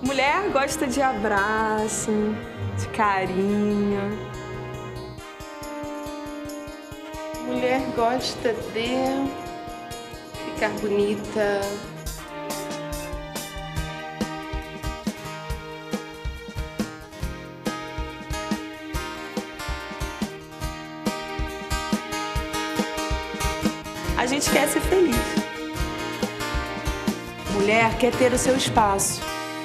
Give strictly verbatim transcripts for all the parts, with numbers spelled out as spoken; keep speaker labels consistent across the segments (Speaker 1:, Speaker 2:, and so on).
Speaker 1: Mulher gosta de abraço, de carinho.
Speaker 2: Mulher gosta de ficar bonita.
Speaker 1: A gente quer ser feliz.
Speaker 3: Mulher quer ter o seu espaço.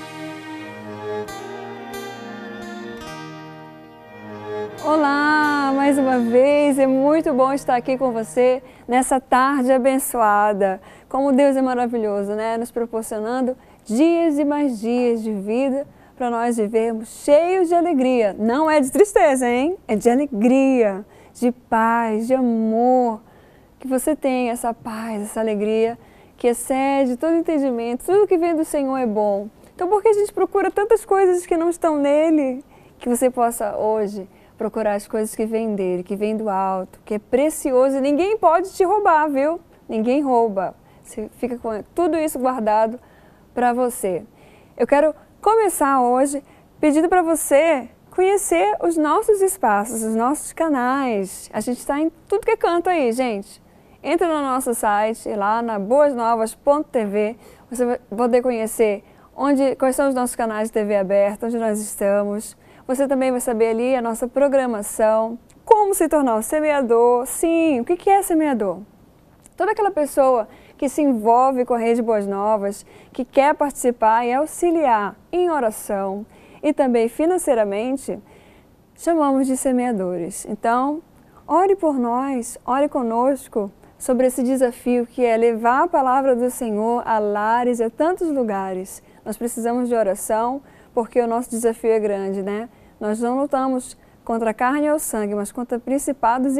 Speaker 4: Olá, mais uma vez, é muito bom estar aqui com você nessa tarde abençoada. Como Deus é maravilhoso, né? Nos proporcionando dias e mais dias de vida para nós vivermos cheios de alegria. Não é de tristeza, hein? É de alegria, de paz, de amor. Que você tenha essa paz, essa alegria que excede todo entendimento. Tudo que vem do Senhor é bom. Então, por que a gente procura tantas coisas que não estão nele? Que você possa hoje procurar as coisas que vêm dele, que vêm do alto, que é precioso e ninguém pode te roubar, viu? Ninguém rouba. Você fica com tudo isso guardado para você. Eu quero começar hoje pedindo para você conhecer os nossos espaços, os nossos canais. A gente está em tudo que é canto aí, gente. Entra no nosso site, lá na boas novas ponto t v, você vai poder conhecer onde, quais são os nossos canais de T V aberta, onde nós estamos. Você também vai saber ali a nossa programação, como se tornar um semeador. Sim, o que é semeador? Toda aquela pessoa que se envolve com a Rede Boas Novas, que quer participar e auxiliar em oração e também financeiramente, chamamos de semeadores. Então, ore por nós, ore conosco sobre esse desafio que é levar a palavra do Senhor a lares e a tantos lugares. Nós precisamos de oração, porque o nosso desafio é grande, né? Nós não lutamos contra a carne ou sangue, mas contra principados e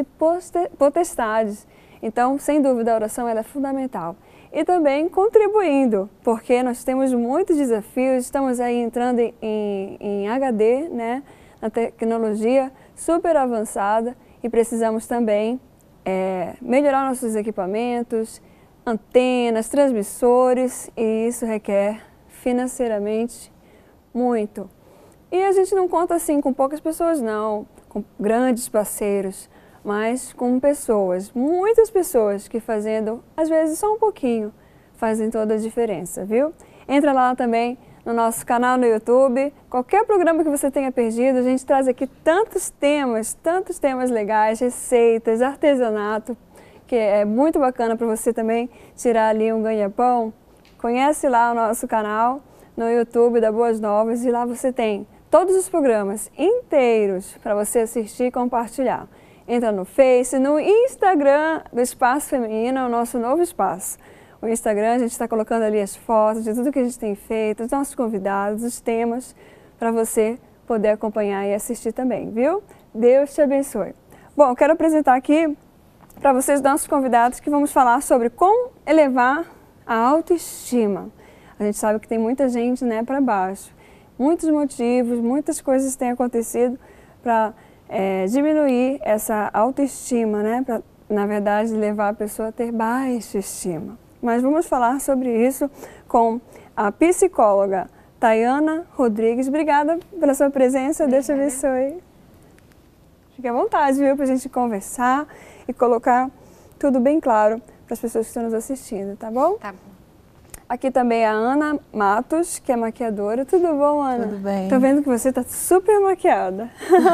Speaker 4: potestades. Então, sem dúvida, a oração ela é fundamental. E também contribuindo, porque nós temos muitos desafios, estamos aí entrando em, em H D, né? Na tecnologia super avançada e precisamos também é, melhorar nossos equipamentos, antenas, transmissores, e isso requer financeiramente muito. E a gente não conta assim com poucas pessoas não, com grandes parceiros, mas com pessoas, muitas pessoas que fazendo, às vezes só um pouquinho, fazem toda a diferença, viu? Entra lá também no nosso canal no YouTube, qualquer programa que você tenha perdido, a gente traz aqui tantos temas, tantos temas legais, receitas, artesanato, que é muito bacana para você também tirar ali um ganha-pão. Conhece lá o nosso canal no YouTube da Boas Novas e lá você tem todos os programas inteiros para você assistir e compartilhar. Entra no Face, no Instagram do Espaço Feminino, é o nosso novo espaço. O Instagram, a gente está colocando ali as fotos de tudo que a gente tem feito, os nossos convidados, os temas, para você poder acompanhar e assistir também, viu? Deus te abençoe. Bom, eu quero apresentar aqui para vocês nossos convidados que vamos falar sobre como elevar a autoestima. A gente sabe que tem muita gente, né, para baixo. Muitos motivos, muitas coisas têm acontecido para é, diminuir essa autoestima, né? Para, na verdade, levar a pessoa a ter baixa estima. Mas vamos falar sobre isso com a psicóloga Tayana Rodrigues. Obrigada pela sua presença, Obrigada. Deus te abençoe. Fique à vontade, viu, para a gente conversar e colocar tudo bem claro para as pessoas que estão nos assistindo, tá bom?
Speaker 5: Tá bom.
Speaker 4: Aqui também a Ana Matos, que é maquiadora. Tudo bom, Ana?
Speaker 5: Tudo bem.
Speaker 4: Tô vendo que você tá super maquiada.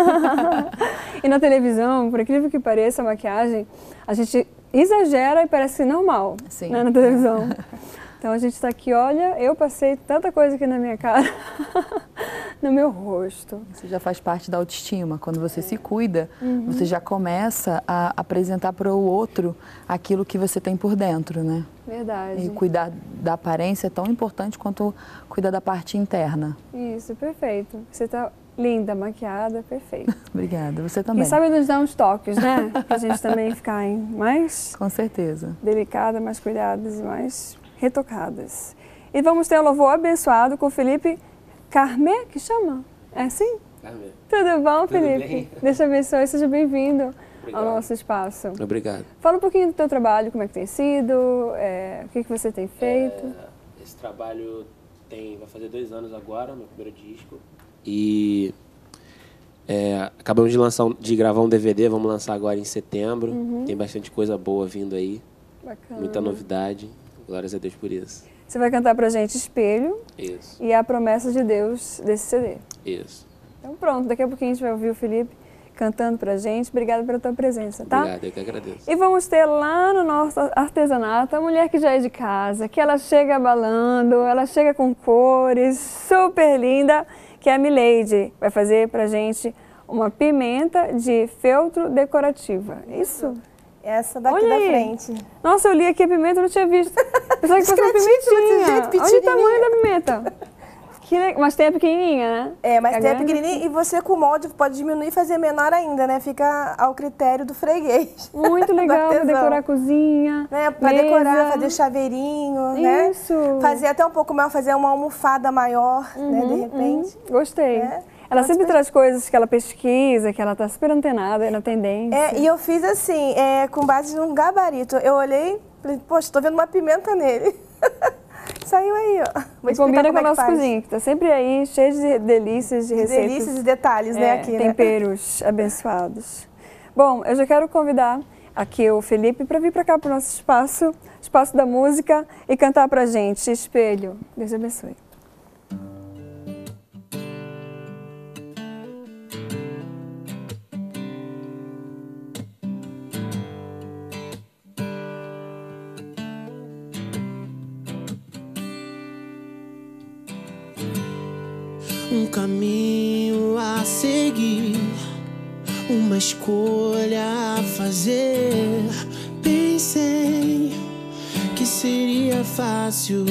Speaker 4: E na televisão, por incrível que pareça, a maquiagem, a gente exagera e parece normal,
Speaker 5: Sim.
Speaker 4: Né, na televisão. Então a gente está aqui, olha, eu passei tanta coisa aqui na minha cara, no meu rosto.
Speaker 5: Isso já faz parte da autoestima. Quando você é. se cuida,
Speaker 4: uhum.
Speaker 5: você já começa a apresentar para o outro aquilo que você tem por dentro, né?
Speaker 4: Verdade.
Speaker 5: E cuidar da aparência é tão importante quanto cuidar da parte interna.
Speaker 4: Isso, perfeito. Você está linda, maquiada, perfeito.
Speaker 5: Obrigada, você também.
Speaker 4: Quem sabe nos dar uns toques, né? Para a gente também ficar mais...
Speaker 5: Com certeza.
Speaker 4: Delicada, mais cuidadas e mais retocadas. E vamos ter o louvor abençoado com o Felipe Carmé, que chama? É assim?
Speaker 6: Carmé.
Speaker 4: Tudo bom,
Speaker 6: Tudo
Speaker 4: Felipe?
Speaker 6: bem?
Speaker 4: Deus te abençoe, seja bem-vindo ao
Speaker 6: Obrigado.
Speaker 4: nosso espaço.
Speaker 6: Obrigado.
Speaker 4: Fala um pouquinho do teu trabalho, como é que tem sido, é, o que, que você tem feito.
Speaker 6: É, esse trabalho tem, vai fazer dois anos agora, meu primeiro disco. E é, acabamos de, lançar, de gravar um D V D, vamos lançar agora em setembro. Uhum. Tem bastante coisa boa vindo aí. Bacana. Muita novidade. Glórias a Deus por isso.
Speaker 4: Você vai cantar pra gente Espelho.
Speaker 6: Isso.
Speaker 4: E a promessa de Deus desse C D.
Speaker 6: Isso.
Speaker 4: Então pronto, daqui a pouquinho a gente vai ouvir o Felipe cantando pra gente. Obrigada pela tua presença, tá?
Speaker 6: Obrigado, eu que agradeço.
Speaker 4: E vamos ter lá no nosso artesanato a mulher que já é de casa, que ela chega abalando, ela chega com cores, super linda, que é a Mileide. Vai fazer pra gente uma pimenta de feltro decorativa. Isso?
Speaker 7: Essa daqui
Speaker 4: Olha
Speaker 7: da
Speaker 4: aí.
Speaker 7: frente.
Speaker 4: Nossa, eu li aqui a pimenta, eu não tinha visto. Pensava que fosse uma pimentinha.
Speaker 7: Jeito,
Speaker 4: olha o tamanho da pimenta. Que le... Mas tem a pequenininha, né?
Speaker 7: É, mas
Speaker 4: a
Speaker 7: tem a
Speaker 4: grande...
Speaker 7: pequenininha e você com o molde pode diminuir e fazer menor ainda, né? Fica ao critério do freguês.
Speaker 4: Muito legal para decorar a cozinha,
Speaker 7: né? Para decorar, fazer chaveirinho,
Speaker 4: Isso.
Speaker 7: né? Fazer até um pouco maior, fazer uma almofada maior, uhum, né? De repente.
Speaker 4: Uhum. Gostei. É. Ela Pode sempre traz coisas que ela pesquisa, que ela tá super antenada na tendência.
Speaker 7: É, e eu fiz assim, é, com base num gabarito. Eu olhei, falei, poxa, tô vendo uma pimenta nele. Saiu aí, ó. Vou
Speaker 4: e combina com a
Speaker 7: é
Speaker 4: nossa cozinha, que tá sempre aí, cheia de delícias, de receitas.
Speaker 7: Delícias e detalhes,
Speaker 4: é,
Speaker 7: né, aqui,
Speaker 4: temperos né? abençoados. Bom, eu já quero convidar aqui o Felipe para vir para cá, para o nosso espaço, espaço da música, e cantar pra gente Espelho. Deus abençoe.
Speaker 8: Um caminho a seguir, uma escolha a fazer. Pensei que seria fácil,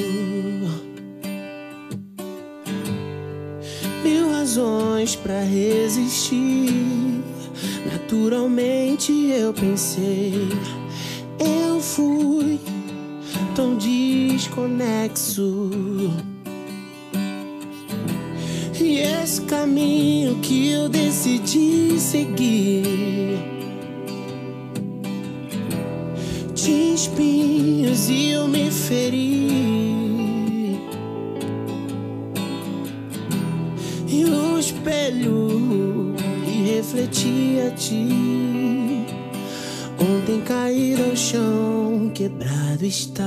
Speaker 8: mil razões pra resistir. Naturalmente eu pensei, eu fui tão desconexo. E esse caminho que eu decidi seguir tinha espinhos e eu me feri. E o espelho lhe refletia a ti. Ontem cair ao chão, quebrado está.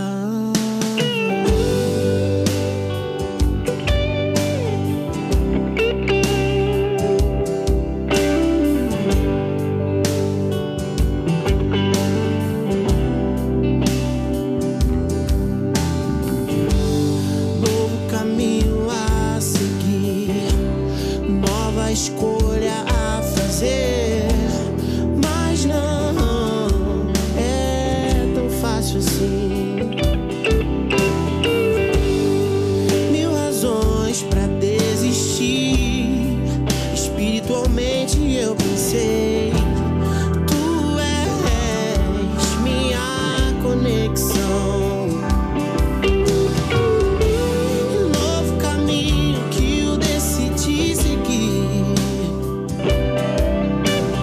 Speaker 8: Escolha a fazer, mas não é tão fácil assim. Mil razões pra desistir. Espiritualmente eu pensei, tu és minha conexão. Novo caminho que eu decidi seguir.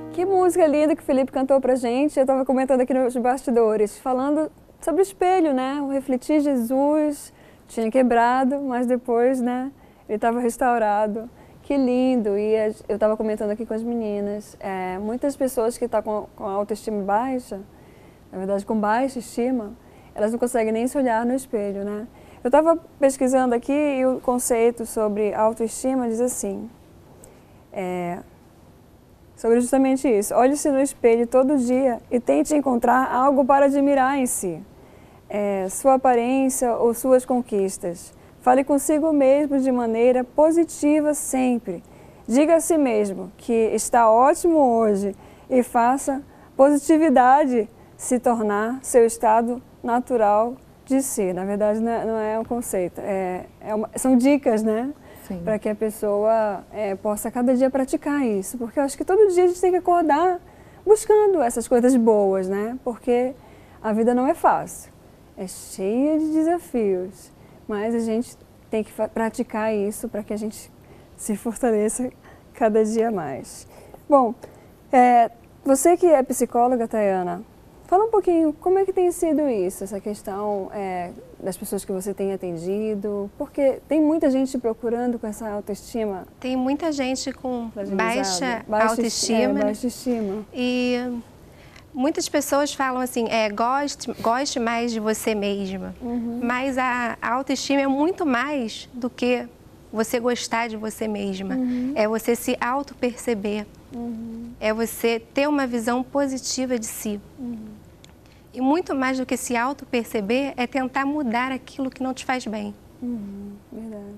Speaker 4: Que música linda que o Felipe cantou pra gente. Eu estava comentando aqui nos bastidores, falando sobre o espelho, né? O refletir Jesus tinha quebrado, mas depois, né, ele estava restaurado. Que lindo! E eu estava comentando aqui com as meninas, é, muitas pessoas que estão com, com a autoestima baixa, na verdade com baixa estima, elas não conseguem nem se olhar no espelho, né? Eu estava pesquisando aqui e o conceito sobre autoestima diz assim, é, sobre justamente isso. Olhe-se no espelho todo dia e tente encontrar algo para admirar em si. É, sua aparência ou suas conquistas. Fale consigo mesmo de maneira positiva sempre. Diga a si mesmo que está ótimo hoje e faça positividade se tornar seu estado natural de si. Na verdade, não é, não é um conceito, é, é uma, são dicas, né? Para que a pessoa é, possa cada dia praticar isso. Porque eu acho que todo dia a gente tem que acordar buscando essas coisas boas, né? Porque a vida não é fácil, é cheia de desafios. Mas a gente tem que praticar isso para que a gente se fortaleça cada dia mais. Bom, é, você que é psicóloga, Tayana, fala um pouquinho como é que tem sido isso, essa questão é, das pessoas que você tem atendido, porque tem muita gente procurando com essa autoestima.
Speaker 9: Tem muita gente com baixa,
Speaker 4: baixa
Speaker 9: autoestima.
Speaker 4: É, baixa estima.
Speaker 9: E muitas pessoas falam assim, é, goste, goste mais de você mesma. Uhum. Mas a, a autoestima é muito mais do que você gostar de você mesma. Uhum. É você se auto-perceber. Uhum. É você ter uma visão positiva de si. Uhum. E muito mais do que se auto-perceber é tentar mudar aquilo que não te faz bem.
Speaker 4: Uhum. Verdade.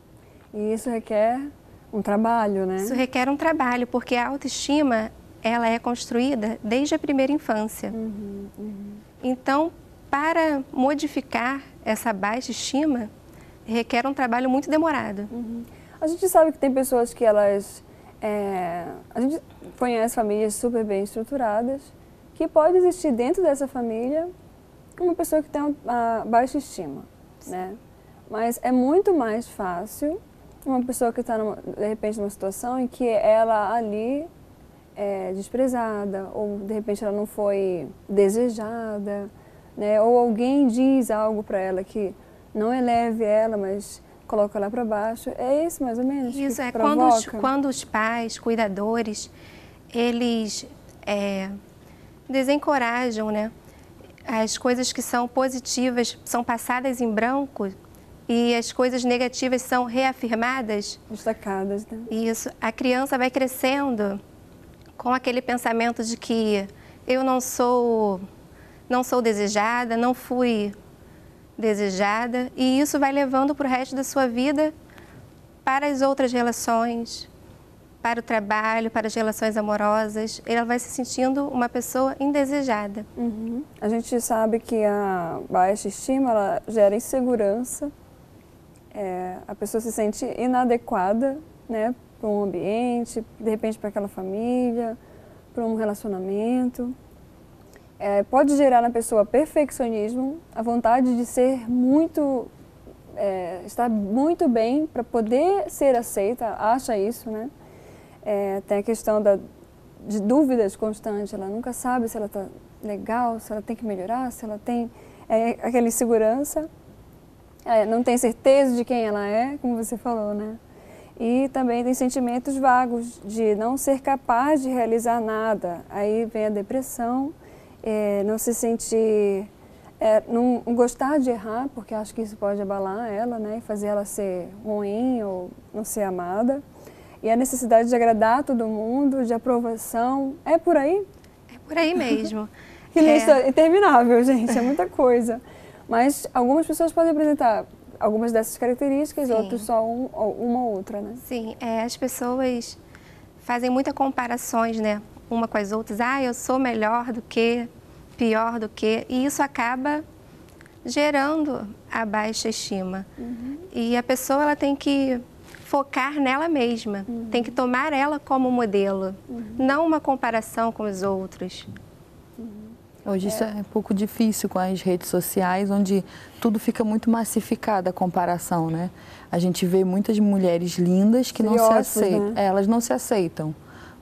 Speaker 4: E isso requer um trabalho, né?
Speaker 9: Isso requer um trabalho, porque a autoestima ela é construída desde a primeira infância. Uhum, uhum. Então, para modificar essa baixa estima, requer um trabalho muito demorado.
Speaker 4: Uhum. A gente sabe que tem pessoas que elas... É, a gente conhece famílias super bem estruturadas, que pode existir dentro dessa família uma pessoa que tem uma baixa estima, né? Mas é muito mais fácil uma pessoa que está, de repente, numa situação em que ela ali... é desprezada, ou de repente ela não foi desejada, né? Ou alguém diz algo para ela que não eleve ela, mas coloca ela para baixo. É isso mais ou menos?
Speaker 9: Isso,
Speaker 4: que
Speaker 9: é quando os, quando os pais, cuidadores, eles é, desencorajam, né? As coisas que são positivas são passadas em branco e as coisas negativas são reafirmadas.
Speaker 4: Destacadas, né?
Speaker 9: Isso, a criança vai crescendo com aquele pensamento de que eu não sou, não sou desejada, não fui desejada, e isso vai levando para o resto da sua vida, para as outras relações, para o trabalho, para as relações amorosas. Ela vai se sentindo uma pessoa indesejada.
Speaker 4: Uhum. A gente sabe que a baixa estima ela gera insegurança, é, a pessoa se sente inadequada, né? Para um ambiente, de repente para aquela família, para um relacionamento. É, pode gerar na pessoa perfeccionismo, a vontade de ser muito, é, estar muito bem para poder ser aceita, acha isso, né? É, tem a questão da, de dúvidas constantes, ela nunca sabe se ela está legal, se ela tem que melhorar, se ela tem é, aquela insegurança, é, não tem certeza de quem ela é, como você falou, né? E também tem sentimentos vagos de não ser capaz de realizar nada. Aí vem a depressão, é, não se sentir, é, não gostar de errar, porque acho que isso pode abalar ela, né? E fazer ela ser ruim ou não ser amada. E a necessidade de agradar todo mundo, de aprovação. É por aí?
Speaker 9: É por aí mesmo.
Speaker 4: Que lista é interminável, gente, é muita coisa. Mas algumas pessoas podem apresentar algumas dessas características, Sim. outras só um, uma ou outra, né?
Speaker 9: Sim, é, as pessoas fazem muitas comparações, né? Uma com as outras. Ah, eu sou melhor do que, pior do que. E isso acaba gerando a baixa estima. Uhum. E a pessoa ela tem que focar nela mesma, uhum. tem que tomar ela como modelo, uhum. não uma comparação com os outros.
Speaker 5: Hoje isso é um pouco difícil com as redes sociais, onde tudo fica muito massificado, a comparação, né? A gente vê muitas mulheres lindas que não se aceitam, né? Elas não se aceitam,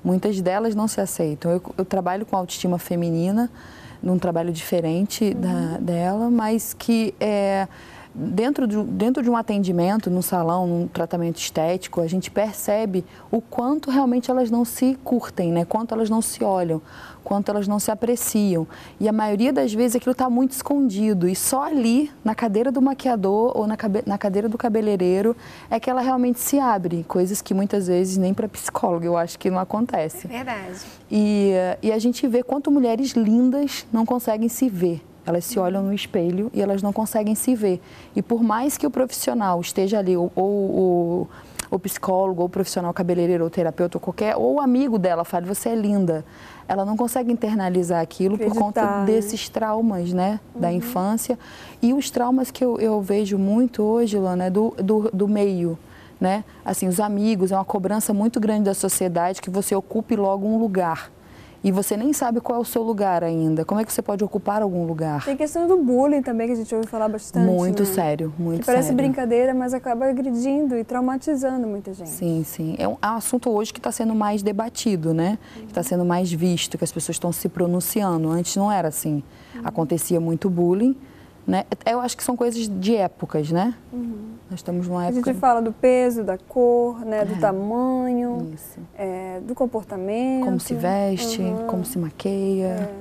Speaker 5: muitas delas não se aceitam. Eu, eu trabalho com autoestima feminina, num trabalho diferente uhum. da, dela, mas que é, dentro, de, dentro de um atendimento, num salão, num tratamento estético, a gente percebe o quanto realmente elas não se curtem, né? Quanto elas não se olham, quanto elas não se apreciam. E a maioria das vezes aquilo está muito escondido e só ali, na cadeira do maquiador ou na, cabe, na cadeira do cabeleireiro, é que ela realmente se abre, coisas que muitas vezes nem para psicólogo eu acho que não acontece.
Speaker 9: É verdade.
Speaker 5: E, e a gente vê quanto mulheres lindas não conseguem se ver. Elas se olham no espelho e elas não conseguem se ver. E por mais que o profissional esteja ali, ou, ou o psicólogo, ou o profissional cabeleireiro, ou terapeuta, ou qualquer, ou o amigo dela fale, você é linda, ela não consegue internalizar aquilo por conta desses traumas, né, da uhum. infância. E os traumas que eu, eu vejo muito hoje, Lana, é do, do, do meio, né? Assim, os amigos, é uma cobrança muito grande da sociedade que você ocupe logo um lugar. E você nem sabe qual é o seu lugar ainda. Como é que você pode ocupar algum lugar?
Speaker 4: Tem questão do bullying também, que a gente ouve falar bastante.
Speaker 5: Muito
Speaker 4: né?
Speaker 5: sério, muito
Speaker 4: que parece
Speaker 5: sério.
Speaker 4: brincadeira, mas acaba agredindo e traumatizando muita gente.
Speaker 5: Sim, sim. É um, é um assunto hoje que está sendo mais debatido, né? Uhum. Que está sendo mais visto, que as pessoas estão se pronunciando. Antes não era assim. Uhum. Acontecia muito bullying, né? Eu acho que são coisas de épocas, né? Uhum. Nós estamos numa época...
Speaker 4: A gente fala do peso, da cor, né? Do é. tamanho, é, do comportamento.
Speaker 5: Como se veste, uhum. como se maqueia.
Speaker 4: É,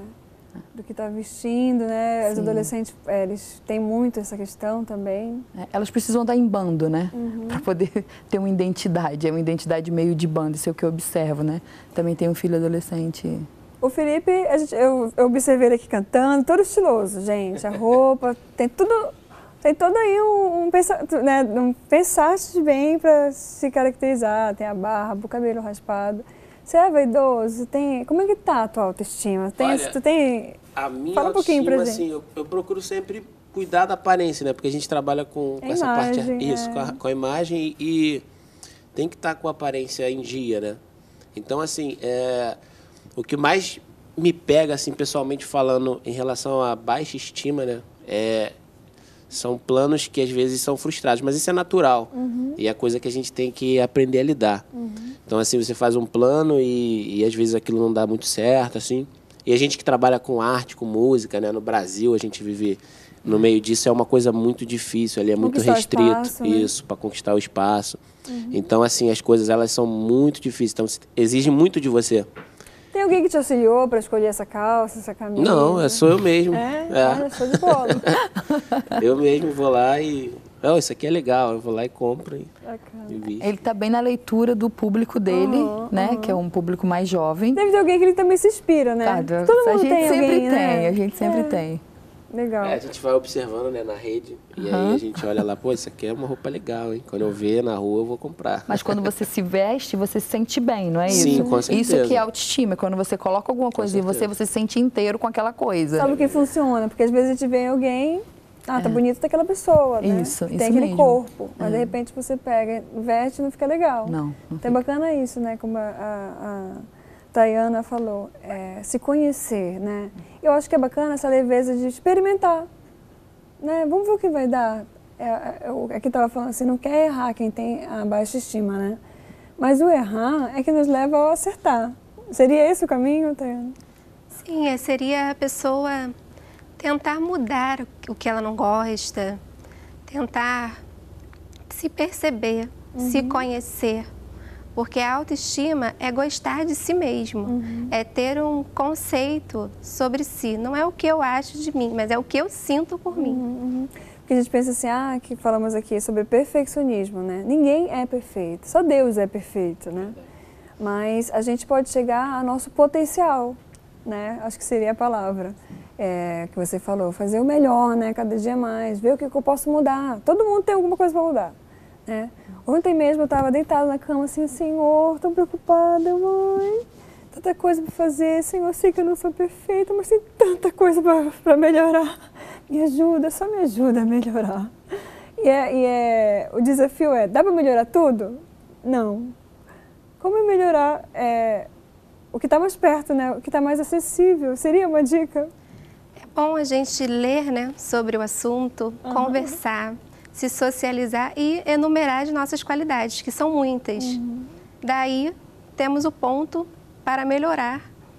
Speaker 4: é. Do que está vestindo, né? Sim. Os adolescentes, é, eles têm muito essa questão também.
Speaker 5: É, elas precisam andar em bando, né? Uhum. Para poder ter uma identidade. É uma identidade meio de bando, isso é o que eu observo, né? Também tenho um filho adolescente...
Speaker 4: O Felipe, a gente, eu, eu observei ele aqui cantando, todo estiloso, gente. A roupa, tem tudo, tem todo aí um, um, pensa, né, um pensaste bem para se caracterizar. Tem a barba, o cabelo raspado. Você é vaidoso? Tem, como é que tá a tua autoestima? Tem,
Speaker 6: Olha,
Speaker 4: tu tem,
Speaker 6: a minha
Speaker 4: fala um pouquinho pra gente.
Speaker 6: Assim, eu, eu procuro sempre cuidar da aparência, né? Porque a gente trabalha com, com essa
Speaker 4: imagem,
Speaker 6: parte, isso,
Speaker 4: é.
Speaker 6: com, a, com a imagem e, e tem que estar tá com a aparência em dia, né? Então, assim, é... O que mais me pega, assim, pessoalmente falando, em relação à baixa estima, né, é, são planos que às vezes são frustrados, mas isso é natural. Uhum. E é coisa que a gente tem que aprender a lidar. Uhum. Então, assim, você faz um plano e, e às vezes aquilo não dá muito certo, assim. E a gente que trabalha com arte, com música, né, no Brasil, a gente vive no meio disso, é uma coisa muito difícil, ali é muito
Speaker 4: conquistar
Speaker 6: restrito,
Speaker 4: espaço,
Speaker 6: isso,
Speaker 4: né?
Speaker 6: Para conquistar o espaço. Uhum. Então, assim, as coisas, elas são muito difíceis, então exige muito de você.
Speaker 4: Tem alguém que te auxiliou para escolher essa calça, essa camisa?
Speaker 6: Não, é sou eu mesmo.
Speaker 4: É?
Speaker 6: é.
Speaker 4: Olha, show de bola.
Speaker 6: Eu mesmo vou lá e... Oh, isso aqui é legal, eu vou lá e compro. E,
Speaker 5: e ele está bem na leitura do público dele, uhum, né? Uhum. Que é um público mais jovem.
Speaker 4: Deve ter alguém que ele também se inspira, né?
Speaker 5: Claro,
Speaker 4: todo mundo
Speaker 5: a gente
Speaker 4: tem
Speaker 5: sempre
Speaker 4: alguém,
Speaker 5: tem,
Speaker 4: né?
Speaker 5: a gente sempre é. tem.
Speaker 4: Legal.
Speaker 6: É, a gente vai observando, né, na rede, e
Speaker 5: uhum.
Speaker 6: aí a gente olha lá, pô, isso aqui é uma roupa legal, hein? Quando eu ver na rua, eu vou comprar.
Speaker 5: Mas quando você se veste, você se sente bem, não é isso?
Speaker 6: Sim, com certeza.
Speaker 5: Isso que é autoestima, quando você coloca alguma coisa em você, você se sente inteiro com aquela coisa.
Speaker 4: Sabe o que funciona? Porque às vezes a gente vê alguém, ah, tá é. bonito daquela pessoa, né?
Speaker 5: Isso,
Speaker 4: tem
Speaker 5: isso
Speaker 4: aquele
Speaker 5: mesmo.
Speaker 4: corpo, mas
Speaker 5: é.
Speaker 4: de repente você pega, veste e não fica legal.
Speaker 5: Não. não
Speaker 4: então é bacana isso, né? Como a, a, a Tayana falou, é, se conhecer, né? Eu acho que é bacana essa leveza de experimentar. Né? Vamos ver o que vai dar. É, eu, aqui estava falando assim, não quer errar quem tem a baixa estima, né? Mas o errar é que nos leva ao acertar. Seria esse o caminho, Tayana?
Speaker 9: Sim, seria a pessoa tentar mudar o que ela não gosta, tentar se perceber, uhum. se conhecer. Porque a autoestima é gostar de si mesmo, uhum. é ter um conceito sobre si. Não é o que eu acho de mim, mas é o que eu sinto por mim.
Speaker 4: Uhum. Porque a gente pensa assim, ah, que falamos aqui sobre perfeccionismo, né? Ninguém é perfeito, só Deus é perfeito, né? Mas a gente pode chegar ao nosso potencial, né? Acho que seria a palavra é, que você falou, fazer o melhor, né? Cada dia mais, ver o que eu posso mudar. Todo mundo tem alguma coisa para mudar, né? Ontem mesmo eu estava deitada na cama assim, Senhor, estou preocupada, mãe. Tanta coisa para fazer, Senhor, eu sei que eu não sou perfeita, mas tem tanta coisa para melhorar. Me ajuda, só me ajuda a melhorar. E, é, e é, o desafio é, dá para melhorar tudo? Não. Como é melhorar é, o que está mais perto, né? O que está mais acessível? Seria uma dica?
Speaker 9: É bom a gente ler, né, sobre o assunto, uhum. conversar, se socializar e enumerar as nossas qualidades, que são muitas. Uhum. Daí, temos o ponto para melhorar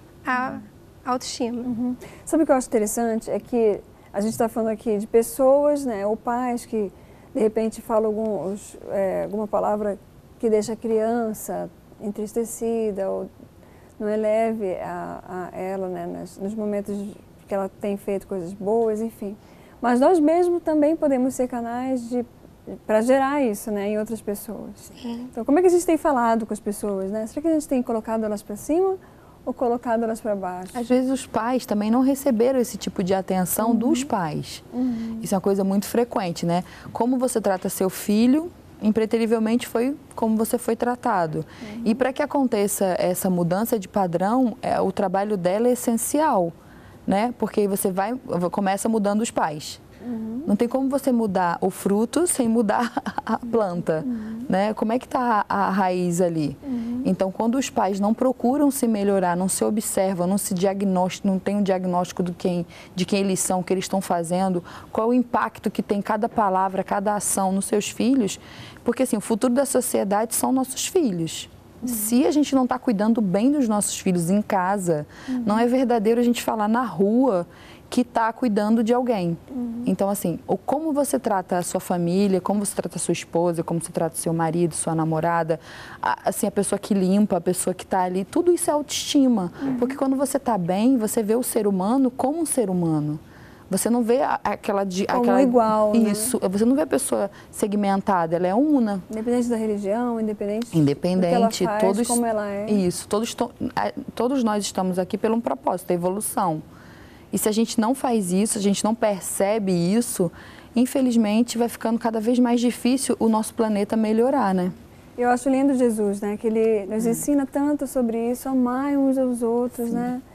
Speaker 9: a autoestima.
Speaker 4: Uhum. Sabe o que eu acho interessante? É que a gente está falando aqui de pessoas, né, ou pais que de repente falam alguns, é, alguma palavra que deixa a criança entristecida ou não eleve a, a ela, né, nos, nos momentos que ela tem feito coisas boas, enfim. Mas nós mesmos também podemos ser canais de para gerar isso, né, em outras pessoas.
Speaker 9: Sim.
Speaker 4: Então, como é que a gente tem falado com as pessoas, né? Será que a gente tem colocado elas para cima ou colocado elas para baixo?
Speaker 5: Às vezes os pais também não receberam esse tipo de atenção uhum. dos pais.
Speaker 4: Uhum.
Speaker 5: Isso é uma coisa muito frequente, né? Como você trata seu filho, impreterivelmente foi como você foi tratado. Uhum. E para que aconteça essa mudança de padrão, é, o trabalho dela é essencial, né? Porque você vai, começa mudando os pais. Uhum. Não tem como você mudar o fruto sem mudar a planta, uhum. né? Como é que está a, a raiz ali? Uhum. Então, quando os pais não procuram se melhorar, não se observam, não se diagnosticam, não tem um diagnóstico do quem, de quem eles são, o que eles estão fazendo, qual é o impacto que tem cada palavra, cada ação nos seus filhos, porque assim, o futuro da sociedade são nossos filhos. Uhum. Se a gente não está cuidando bem dos nossos filhos em casa, uhum. não é verdadeiro a gente falar na rua que está cuidando de alguém. Uhum. Então, assim, ou como você trata a sua família, como você trata a sua esposa, como você trata o seu marido, sua namorada, a, assim, a pessoa que limpa, a pessoa que está ali, tudo isso é autoestima. Uhum. Porque quando você está bem, você vê o ser humano como um ser humano. Você não vê a, aquela...
Speaker 4: Como
Speaker 5: aquela,
Speaker 4: igual,
Speaker 5: isso,
Speaker 4: né?
Speaker 5: Você não vê a pessoa segmentada, ela é una.
Speaker 4: Independente da religião, independente,
Speaker 5: independente
Speaker 4: do que ela faz,
Speaker 5: todos,
Speaker 4: como ela é.
Speaker 5: Isso, todos, todos nós estamos aqui pelo um propósito, a evolução. E se a gente não faz isso, a gente não percebe isso, infelizmente vai ficando cada vez mais difícil o nosso planeta melhorar, né?
Speaker 4: Eu acho lindo Jesus, né? Que ele nos ensina tanto sobre isso, amar uns aos outros, Sim. né?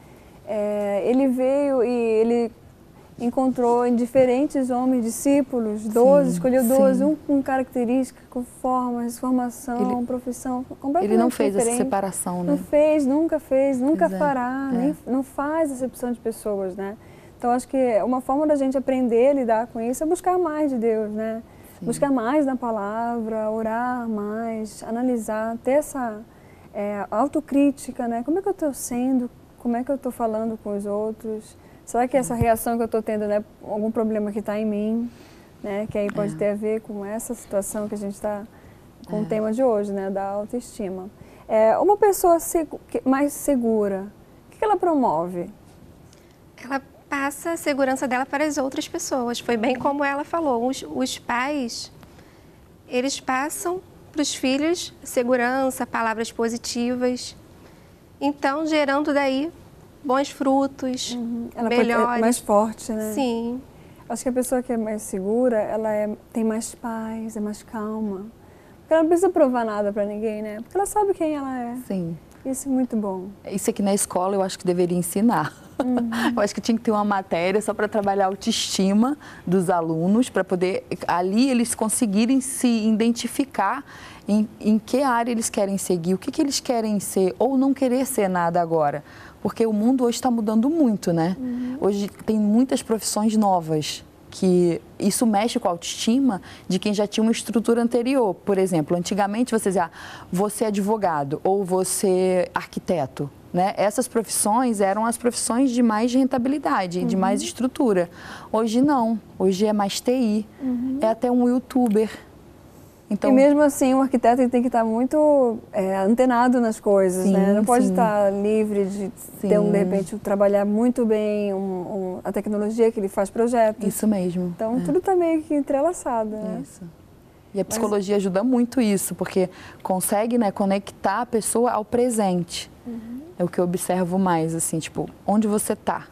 Speaker 4: É, ele veio e ele encontrou em diferentes homens, discípulos, doze, sim, escolheu doze, um com características, com formas, formação, ele, profissão completamente
Speaker 5: Ele não fez
Speaker 4: diferente.
Speaker 5: essa separação, né?
Speaker 4: Não fez, nunca fez, nunca
Speaker 5: pois
Speaker 4: fará,
Speaker 5: é,
Speaker 4: nem,
Speaker 5: é.
Speaker 4: não faz acepção de pessoas, né? Então, acho que uma forma da gente aprender a lidar com isso é buscar mais de Deus, né? Sim. Buscar mais na palavra, orar mais, analisar, ter essa é, autocrítica, né? Como é que eu estou sendo? Como é que eu estou falando com os outros? Será que essa reação que eu estou tendo é algum problema que está em mim? Né? Que aí pode é. ter a ver com essa situação que a gente está com é. o tema de hoje, né? Da autoestima. É, uma pessoa segu mais segura, o que ela promove?
Speaker 9: Ela passa a segurança dela para as outras pessoas. Foi bem como ela falou. Os, os pais, eles passam para os filhos segurança, palavras positivas. Então, gerando daí bons frutos,
Speaker 4: uhum. ela
Speaker 9: melhores.
Speaker 4: Pode, é mais forte, né?
Speaker 9: Sim.
Speaker 4: Acho que a pessoa que é mais segura, ela é, tem mais paz, é mais calma. Porque ela não precisa provar nada para ninguém, né? Porque ela sabe quem ela é.
Speaker 5: Sim.
Speaker 4: Isso é muito bom.
Speaker 5: Isso aqui na escola eu acho que deveria ensinar. Uhum. Eu acho que tinha que ter uma matéria só para trabalhar a autoestima dos alunos, para poder, ali, eles conseguirem se identificar em, em que área eles querem seguir, o que, que eles querem ser ou não querer ser nada agora. Porque o mundo hoje está mudando muito, né? Uhum. Hoje tem muitas profissões novas, que isso mexe com a autoestima de quem já tinha uma estrutura anterior. Por exemplo, antigamente você dizia, ah, você é advogado ou você é arquiteto, né? Essas profissões eram as profissões de mais rentabilidade, uhum. de mais estrutura. Hoje não, hoje é mais T I, uhum. é até um youtuber.
Speaker 4: Então, e mesmo assim, o arquiteto tem que estar muito é, antenado nas coisas, sim, né? Não pode sim. estar livre de sim. ter, um, de repente, trabalhar muito bem um, um, a tecnologia que ele faz projetos.
Speaker 5: Isso mesmo.
Speaker 4: Então,
Speaker 5: é.
Speaker 4: tudo está meio que entrelaçado, né?
Speaker 5: Isso. E a psicologia Mas... ajuda muito isso, porque consegue, né, conectar a pessoa ao presente. Uhum. É o que eu observo mais, assim, tipo, onde você está.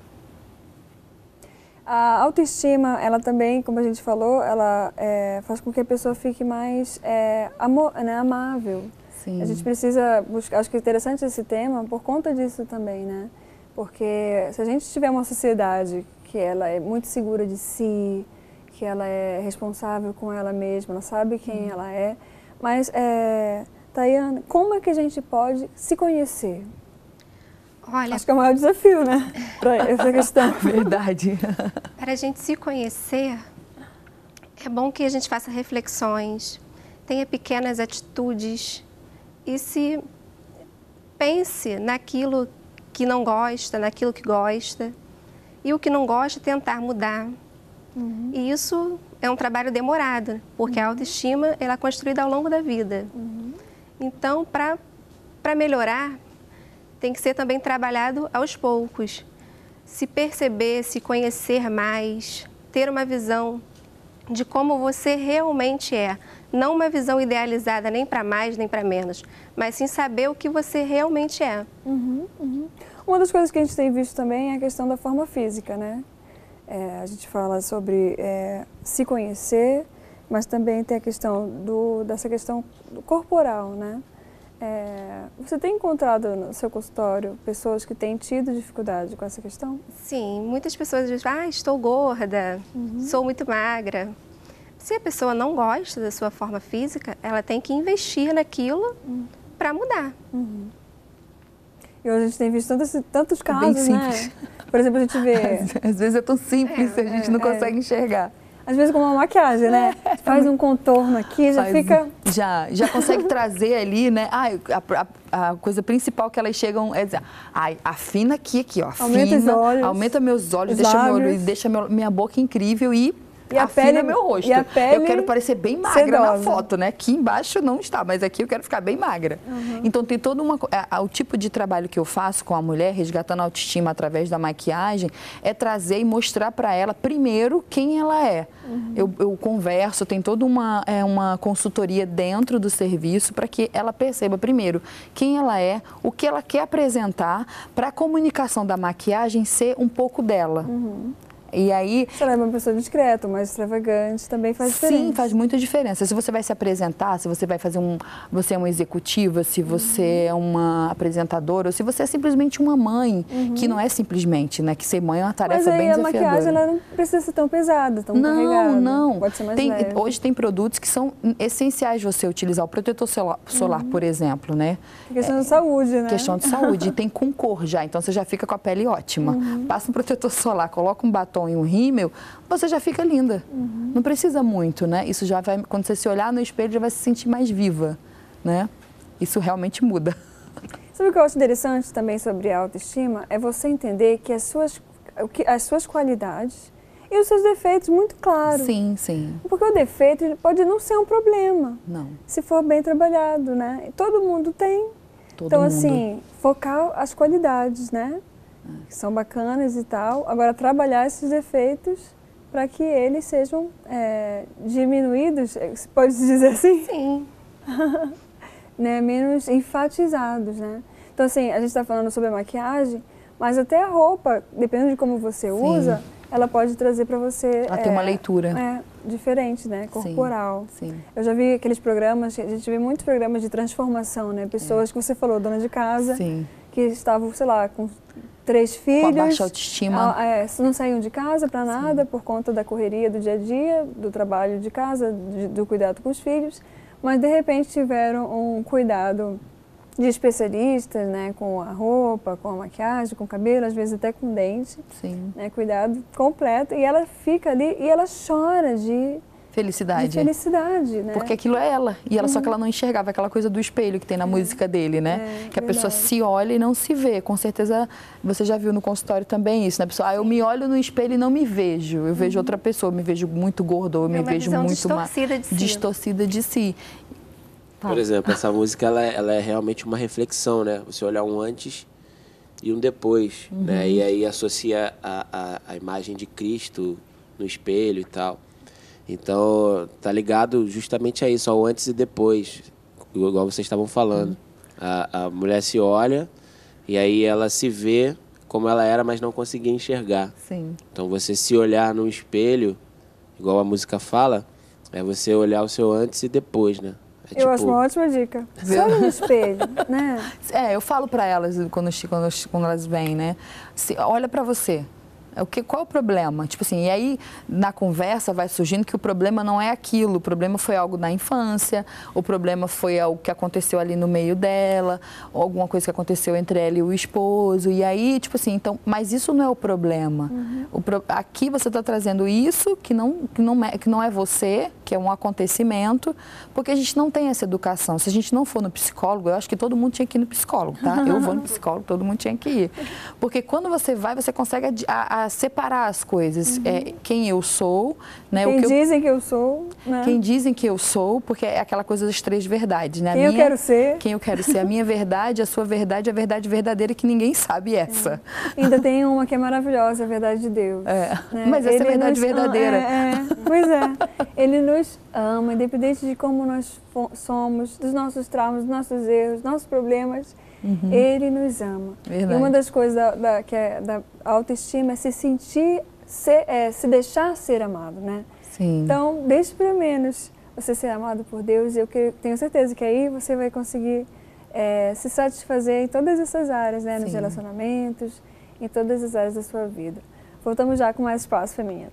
Speaker 4: A autoestima, ela também, como a gente falou, ela é, faz com que a pessoa fique mais é, amor, né, amável.
Speaker 5: Sim.
Speaker 4: A gente precisa buscar, acho que é interessante esse tema por conta disso também, né? Porque se a gente tiver uma sociedade que ela é muito segura de si, que ela é responsável com ela mesma, ela sabe quem hum. ela é, mas, é, Tayana, como é que a gente pode se conhecer?
Speaker 9: Olha,
Speaker 4: acho que é o maior desafio, né? Para essa questão.
Speaker 5: Verdade.
Speaker 9: Para a gente se conhecer, é bom que a gente faça reflexões, tenha pequenas atitudes e se pense naquilo que não gosta, naquilo que gosta. E o que não gosta, tentar mudar. Uhum. E isso é um trabalho demorado, porque uhum. a autoestima ela é construída ao longo da vida. Uhum. Então, para para melhorar, tem que ser também trabalhado aos poucos. Se perceber, se conhecer mais, ter uma visão de como você realmente é. Não uma visão idealizada nem para mais nem para menos, mas sim saber o que você realmente é.
Speaker 4: Uhum, uhum. Uma das coisas que a gente tem visto também é a questão da forma física, né? É, a gente fala sobre é, se conhecer, mas também tem a questão do, dessa questão corporal, né? É, você tem encontrado no seu consultório pessoas que têm tido dificuldade com essa questão?
Speaker 9: Sim, muitas pessoas dizem, ah, estou gorda, uhum. sou muito magra. Se a pessoa não gosta da sua forma física, ela tem que investir naquilo uhum. para mudar.
Speaker 4: Uhum. E hoje a gente tem visto tantos, tantos casos, né? Por exemplo, a gente vê...
Speaker 5: Às, às vezes é tão simples, é, a gente é, não consegue é. enxergar.
Speaker 4: Às vezes com uma maquiagem, né? Faz um contorno aqui, já
Speaker 5: Faz,
Speaker 4: fica...
Speaker 5: Já, já consegue trazer ali, né? Ah, a, a, a coisa principal que elas chegam é dizer, ai, afina aqui, aqui, ó.
Speaker 4: Aumenta
Speaker 5: afina,
Speaker 4: os olhos.
Speaker 5: Aumenta meus olhos, deixa, meu olho, deixa meu, minha boca incrível e...
Speaker 4: E a
Speaker 5: afina
Speaker 4: pele,
Speaker 5: meu rosto.
Speaker 4: E a pele
Speaker 5: eu quero parecer bem magra
Speaker 4: sedosa.
Speaker 5: na foto, né? Aqui embaixo não está, mas aqui eu quero ficar bem magra. Uhum. Então tem todo uma... A, o tipo de trabalho que eu faço com a mulher, resgatando a autoestima através da maquiagem, é trazer e mostrar para ela, primeiro, quem ela é. Uhum. Eu, eu converso, tem toda uma, é, uma consultoria dentro do serviço para que ela perceba, primeiro, quem ela é, o que ela quer apresentar, para a comunicação da maquiagem ser um pouco dela. Uhum. E aí...
Speaker 4: Se ela é uma pessoa discreta, mais extravagante, também faz diferença.
Speaker 5: Sim, faz muita diferença. Se você vai se apresentar, se você vai fazer um... Você é uma executiva, se você uhum. é uma apresentadora, ou se você é simplesmente uma mãe, uhum. que não é simplesmente, né? Que ser mãe é uma tarefa bem desafiadora.
Speaker 4: Mas aí a maquiagem, ela não precisa ser tão pesada, tão
Speaker 5: não,
Speaker 4: carregada.
Speaker 5: Não, não.
Speaker 4: Pode ser mais
Speaker 5: tem,
Speaker 4: leve.
Speaker 5: Hoje tem produtos que são essenciais você utilizar. O protetor solar, solar uhum. por exemplo, né?
Speaker 4: É questão é, de saúde, né?
Speaker 5: Questão de saúde. E tem com cor já, então você já fica com a pele ótima. Uhum. Passa um protetor solar, coloca um batom e um rímel, você já fica linda. Uhum. Não precisa muito, né? Isso já vai, quando você se olhar no espelho, já vai se sentir mais viva, né? Isso realmente muda.
Speaker 4: Sabe o que eu acho interessante também sobre a autoestima? É você entender que as suas, as suas qualidades e os seus defeitos muito claros.
Speaker 5: Sim, sim.
Speaker 4: Porque o defeito pode não ser um problema.
Speaker 5: Não.
Speaker 4: Se for bem trabalhado, né? E todo mundo tem.
Speaker 5: Todo
Speaker 4: então,
Speaker 5: mundo.
Speaker 4: assim, focar as qualidades, né? Que são bacanas e tal. Agora, trabalhar esses defeitos para que eles sejam é, diminuídos, pode dizer assim?
Speaker 9: Sim.
Speaker 4: né? Menos enfatizados, né? Então, assim, a gente está falando sobre a maquiagem, mas até a roupa, dependendo de como você Sim. usa, ela pode trazer para você...
Speaker 5: Ela
Speaker 4: é,
Speaker 5: tem uma leitura.
Speaker 4: É, diferente, né? Corporal.
Speaker 5: Sim, sim.
Speaker 4: Eu já vi aqueles programas, a gente vê muitos programas de transformação, né? Pessoas é. que você falou, dona de casa,
Speaker 5: sim.
Speaker 4: que estavam, sei lá, com três filhos. Com a
Speaker 5: baixa autoestima.
Speaker 4: É, não saíam de casa para nada, sim. por conta da correria do dia a dia, do trabalho de casa, de, do cuidado com os filhos, mas de repente tiveram um cuidado de especialistas, né, com a roupa, com a maquiagem, com o cabelo, às vezes até com dente,
Speaker 5: Sim.
Speaker 4: né, cuidado completo, e ela fica ali e ela chora de
Speaker 5: felicidade.
Speaker 4: De felicidade, né?
Speaker 5: Porque aquilo é ela, e ela uhum. só que ela não enxergava aquela coisa do espelho que tem na é. música dele, né? É, que a verdade. pessoa se olha e não se vê. Com certeza você já viu no consultório também isso, né? A pessoa, ah, eu me olho no espelho e não me vejo. Eu uhum. vejo outra pessoa, eu me vejo muito gorda, eu me
Speaker 9: é
Speaker 5: vejo muito
Speaker 9: distorcida
Speaker 5: uma...
Speaker 9: de si.
Speaker 5: distorcida de si.
Speaker 6: Por exemplo, essa música ela, ela é realmente uma reflexão, né? Você olhar um antes e um depois, uhum. né? E aí associa a, a, a imagem de Cristo no espelho e tal. Então, tá ligado justamente a isso, ao antes e depois, igual vocês estavam falando. Uhum. A, a mulher se olha e aí ela se vê como ela era, mas não conseguia enxergar.
Speaker 5: Sim.
Speaker 6: Então, você se olhar no espelho, igual a música fala, é você olhar o seu antes e depois, né? É
Speaker 4: eu
Speaker 6: tipo...
Speaker 4: acho uma ótima dica. Se olha no espelho, né?
Speaker 5: É, eu falo para elas quando, quando, quando elas vêm, né? Se, olha para você. O que, qual é o problema? Tipo assim, e aí na conversa vai surgindo que o problema não é aquilo, o problema foi algo na infância, o problema foi algo que aconteceu ali no meio dela, ou alguma coisa que aconteceu entre ela e o esposo, e aí, tipo assim, então, mas isso não é o problema. Uhum. O pro, aqui você está trazendo isso que não, que, não é, que não é você, que é um acontecimento, porque a gente não tem essa educação. Se a gente não for no psicólogo, eu acho que todo mundo tinha que ir no psicólogo, tá? Eu vou no psicólogo, todo mundo tinha que ir. Porque quando você vai, você consegue a, a separar as coisas. Uhum. É, quem eu sou, né?
Speaker 4: Quem
Speaker 5: o que
Speaker 4: dizem
Speaker 5: eu,
Speaker 4: que eu sou, né?
Speaker 5: Quem dizem que eu sou, porque é aquela coisa das três verdades, né? A
Speaker 4: quem
Speaker 5: minha,
Speaker 4: eu quero ser.
Speaker 5: Quem eu quero ser. A minha verdade, a sua verdade, a verdade verdadeira que ninguém sabe essa.
Speaker 4: É. Ainda tem uma que é maravilhosa, a verdade de Deus.
Speaker 5: É.
Speaker 4: Né?
Speaker 5: Mas essa
Speaker 4: Ele
Speaker 5: é a verdade
Speaker 4: nos,
Speaker 5: verdadeira.
Speaker 4: É, é. Pois é. Ele nos ama, independente de como nós somos, dos nossos traumas, dos nossos erros, dos nossos problemas. Uhum. Ele nos ama. Verdade. E uma das coisas da, da, que é, da autoestima é se sentir, ser, é, se deixar ser amado, né?
Speaker 5: Sim.
Speaker 4: Então, deixe pelo menos você ser amado por Deus. E eu que, tenho certeza que aí você vai conseguir é, se satisfazer em todas essas áreas, né? Nos Sim. relacionamentos, em todas as áreas da sua vida. Voltamos já com mais Espaço Feminino.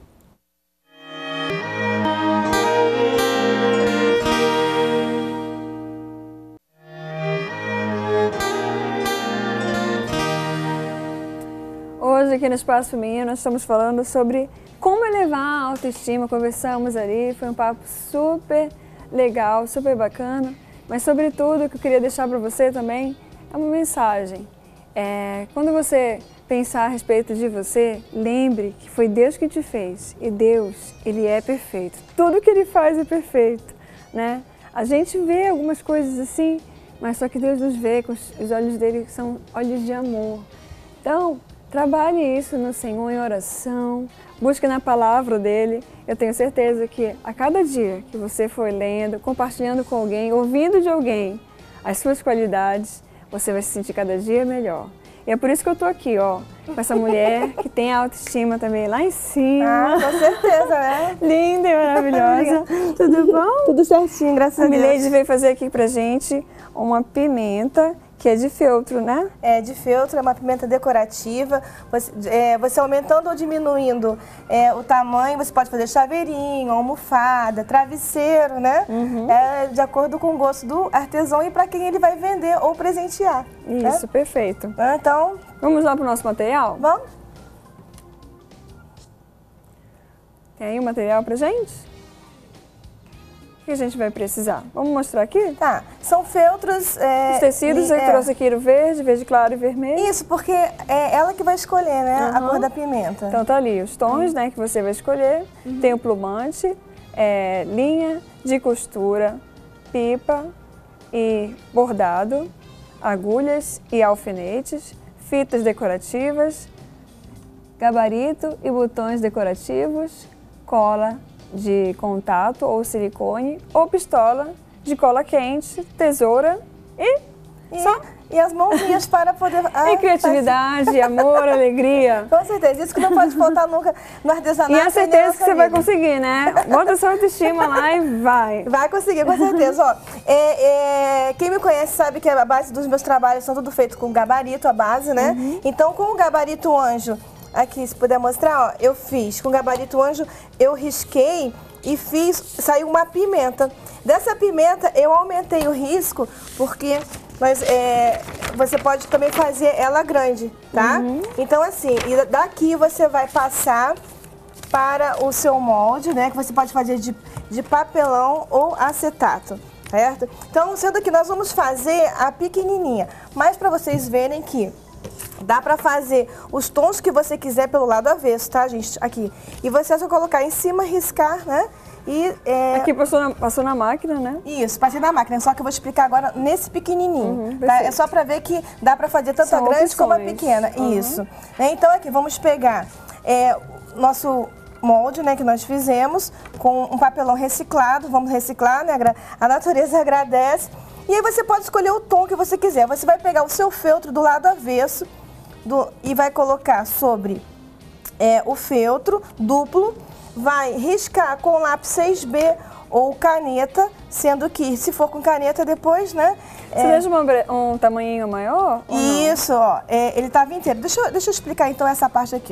Speaker 4: Hoje aqui no Espaço Feminino nós estamos falando sobre como elevar a autoestima, conversamos ali, foi um papo super legal, super bacana, mas sobretudo o que eu queria deixar para você também é uma mensagem. É, quando você pensar a respeito de você, lembre que foi Deus que te fez e Deus, Ele é perfeito, tudo que Ele faz é perfeito, né? A gente vê algumas coisas assim, mas só que Deus nos vê com os olhos dele que são olhos de amor. Então, trabalhe isso no Senhor em oração, busque na palavra dele. Eu tenho certeza que a cada dia que você for lendo, compartilhando com alguém, ouvindo de alguém as suas qualidades, você vai se sentir cada dia melhor. E é por isso que eu tô aqui, ó, com essa mulher que tem a autoestima também lá em cima.
Speaker 7: Ah, com certeza, né?
Speaker 4: Linda e maravilhosa. Tudo bom?
Speaker 7: Tudo certinho, graças a, a Deus.
Speaker 4: A Mileide veio fazer aqui pra gente uma pimenta, que é de feltro, né?
Speaker 7: É, de feltro, é uma pimenta decorativa. Você, é, você aumentando ou diminuindo é, o tamanho, você pode fazer chaveirinho, almofada, travesseiro, né? Uhum. É, de acordo com o gosto do artesão e para quem ele vai vender ou presentear.
Speaker 4: Isso,
Speaker 7: né?
Speaker 4: Perfeito.
Speaker 7: Então,
Speaker 4: vamos lá para o nosso material?
Speaker 7: Vamos.
Speaker 4: Tem aí o material pra gente? O que a gente vai precisar? Vamos mostrar aqui?
Speaker 7: Tá. São feltros... É,
Speaker 4: Os tecidos, eu é. trouxe aqui o verde, verde claro e vermelho.
Speaker 7: Isso, porque é ela que vai escolher, né? Uhum. A cor da pimenta.
Speaker 4: Então tá ali os tons, uhum. né, que você vai escolher. Uhum. Tem o plumante, é, linha de costura, pipa e bordado, agulhas e alfinetes, fitas decorativas, gabarito e botões decorativos, cola de contato ou silicone, ou pistola de cola quente, tesoura e,
Speaker 7: e
Speaker 4: só.
Speaker 7: E as mãozinhas para poder...
Speaker 4: Ah, e criatividade, faz... amor, alegria.
Speaker 7: Com certeza, isso que não pode faltar nunca no artesanato.
Speaker 4: E a certeza que você vida. vai conseguir, né? Bota sua autoestima lá e vai.
Speaker 7: Vai conseguir, com certeza. Ó, é, é, quem me conhece sabe que a base dos meus trabalhos são tudo feito com gabarito, a base, né? Uhum. Então, com o gabarito anjo, aqui, se puder mostrar, ó, eu fiz com gabarito anjo, eu risquei e fiz, saiu uma pimenta. Dessa pimenta eu aumentei o risco porque nós, é, você pode também fazer ela grande, tá? Uhum. Então assim, daqui você vai passar para o seu molde, né? Que você pode fazer de, de papelão ou acetato, certo? Então, sendo que nós vamos fazer a pequenininha, mas para vocês verem que dá pra fazer os tons que você quiser pelo lado avesso, tá, gente? Aqui. E você é só colocar em cima, riscar, né? E, é...
Speaker 4: Aqui passou na, passou na máquina, né?
Speaker 7: Isso, passei na máquina. Só que eu vou explicar agora nesse pequenininho. Uhum, tá? É só pra ver que dá pra fazer tanto São a grande opções. como a pequena. Uhum. Isso. Então aqui, vamos pegar é, nosso molde, né, que nós fizemos com um papelão reciclado. Vamos reciclar, né? A natureza agradece. E aí você pode escolher o tom que você quiser. Você vai pegar o seu feltro do lado avesso do, e vai colocar sobre é, o feltro duplo, vai riscar com lápis seis B ou caneta, sendo que se for com caneta depois, né?
Speaker 4: Você é... deixa um, um tamanhinho maior?
Speaker 7: Isso, ó, é, ele tava inteiro. Deixa eu, deixa eu explicar então essa parte aqui, ó.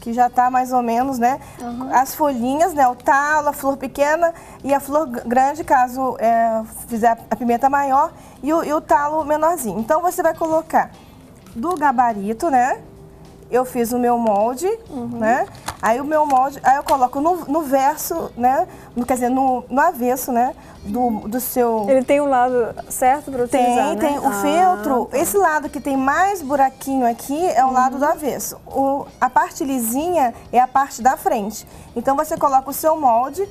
Speaker 7: que já tá mais ou menos, né? Uhum. As folhinhas, né? O talo, a flor pequena e a flor grande, caso é, fizer a pimenta maior, e o, e o talo menorzinho. Então, você vai colocar do gabarito, né? Eu fiz o meu molde, uhum. né? Aí o meu molde, aí eu coloco no, no verso, né? No, quer dizer, no, no avesso, né? Do, do seu...
Speaker 4: Ele tem um lado certo para utilizar,
Speaker 7: Tem,
Speaker 4: né?
Speaker 7: tem. O
Speaker 4: ah,
Speaker 7: feltro,
Speaker 4: tá.
Speaker 7: Esse lado que tem mais buraquinho aqui é o uhum. lado do avesso. O, a parte lisinha é a parte da frente. Então, você coloca o seu molde,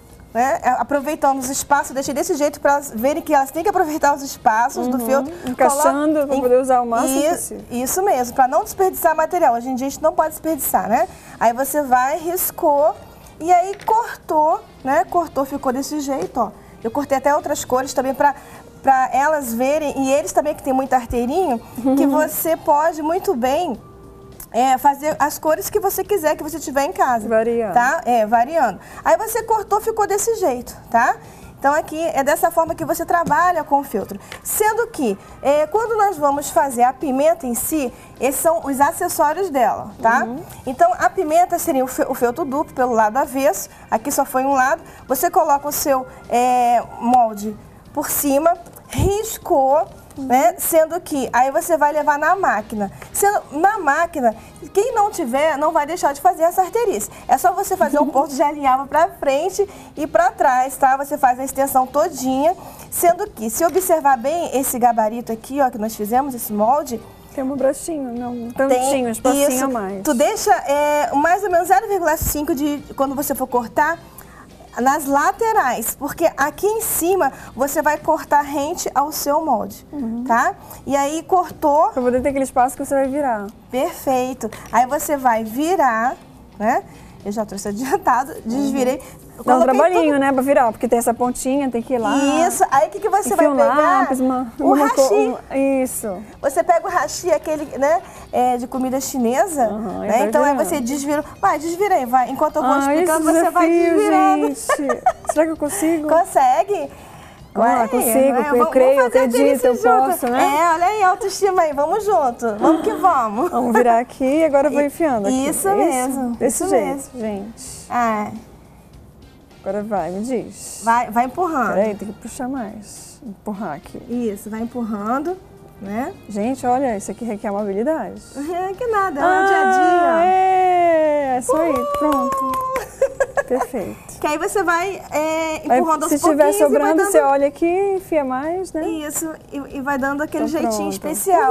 Speaker 7: né, aproveitando os espaços, deixei desse jeito para elas verem que elas têm que aproveitar os espaços uhum. do feltro.
Speaker 4: Encaixando para poder usar o máximo
Speaker 7: e,
Speaker 4: possível.
Speaker 7: Isso mesmo, para não desperdiçar material. Hoje em dia a gente não pode desperdiçar, né? Aí você vai, riscou e aí cortou, né? Cortou, ficou desse jeito, ó. Eu cortei até outras cores também para para elas verem, e eles também que tem muito arteirinho, uhum. que você pode muito bem É, fazer as cores que você quiser, que você tiver em casa.
Speaker 4: Variando.
Speaker 7: Tá? É, variando. Aí você cortou, ficou desse jeito, tá? Então aqui é dessa forma que você trabalha com o feltro. Sendo que, é, quando nós vamos fazer a pimenta em si, esses são os acessórios dela, tá? Uhum. Então a pimenta seria o feltro duplo pelo lado avesso, aqui só foi um lado. Você coloca o seu é, molde por cima, riscou, né? Sendo que aí você vai levar na máquina. Sendo, na máquina, quem não tiver, não vai deixar de fazer essa arterice. É só você fazer um ponto de alinhavo para frente e para trás, tá? Você faz a extensão todinha. Sendo que, se observar bem esse gabarito aqui, ó, que nós fizemos, esse molde...
Speaker 4: Tem um bracinho, não, um tantinho, um espacinho
Speaker 7: isso,
Speaker 4: a mais.
Speaker 7: Tu deixa é, mais ou menos zero vírgula cinco de quando você for cortar, nas laterais, porque aqui em cima você vai cortar rente ao seu molde, uhum. tá? E aí cortou...
Speaker 4: Pra poder ter aquele espaço que você vai virar.
Speaker 7: Perfeito. Aí você vai virar, né? Eu já trouxe adiantado, desvirei.
Speaker 4: Uhum. Dá um trabalhinho, tudo, né, pra virar, porque tem essa pontinha, tem que ir lá.
Speaker 7: Isso. Aí o que, que você vai
Speaker 4: um
Speaker 7: pegar?
Speaker 4: Lápis, uma,
Speaker 7: o
Speaker 4: uma
Speaker 7: hashi.
Speaker 4: Um, isso.
Speaker 7: Você pega o hashi, aquele, né, é, de comida chinesa, uhum, né? Então aí você desvira. Vai, desvira aí, vai. Enquanto eu vou ah, explicando, você desafio, vai desvirando.
Speaker 4: Gente. Será que eu consigo?
Speaker 7: Consegue?
Speaker 4: Ah,
Speaker 7: Ué,
Speaker 4: consigo,
Speaker 7: é,
Speaker 4: eu
Speaker 7: vamos,
Speaker 4: creio,
Speaker 7: vamos
Speaker 4: acredito, eu
Speaker 7: junto.
Speaker 4: posso, né?
Speaker 7: É, olha aí, autoestima aí, vamos junto, vamos que vamos.
Speaker 4: Vamos virar aqui e agora eu vou enfiando aqui.
Speaker 7: Isso mesmo.
Speaker 4: Desse
Speaker 7: isso
Speaker 4: jeito,
Speaker 7: mesmo.
Speaker 4: gente.
Speaker 7: É.
Speaker 4: Agora vai, me diz.
Speaker 7: Vai, vai empurrando.
Speaker 4: Peraí, tem que puxar mais. Empurrar aqui.
Speaker 7: Isso, vai empurrando, né?
Speaker 4: Gente, olha, isso aqui requer uma habilidade.
Speaker 7: É que nada, é
Speaker 4: ah,
Speaker 7: o dia a dia.
Speaker 4: É, é isso aí, pronto. Perfeito.
Speaker 7: Que aí você vai é, empurrando
Speaker 4: aí,
Speaker 7: aos pouquinhos.
Speaker 4: Se estiver sobrando,
Speaker 7: dando...
Speaker 4: você olha aqui, enfia mais, né?
Speaker 7: Isso, e, e vai dando aquele
Speaker 4: então,
Speaker 7: jeitinho
Speaker 4: pronto.
Speaker 7: especial.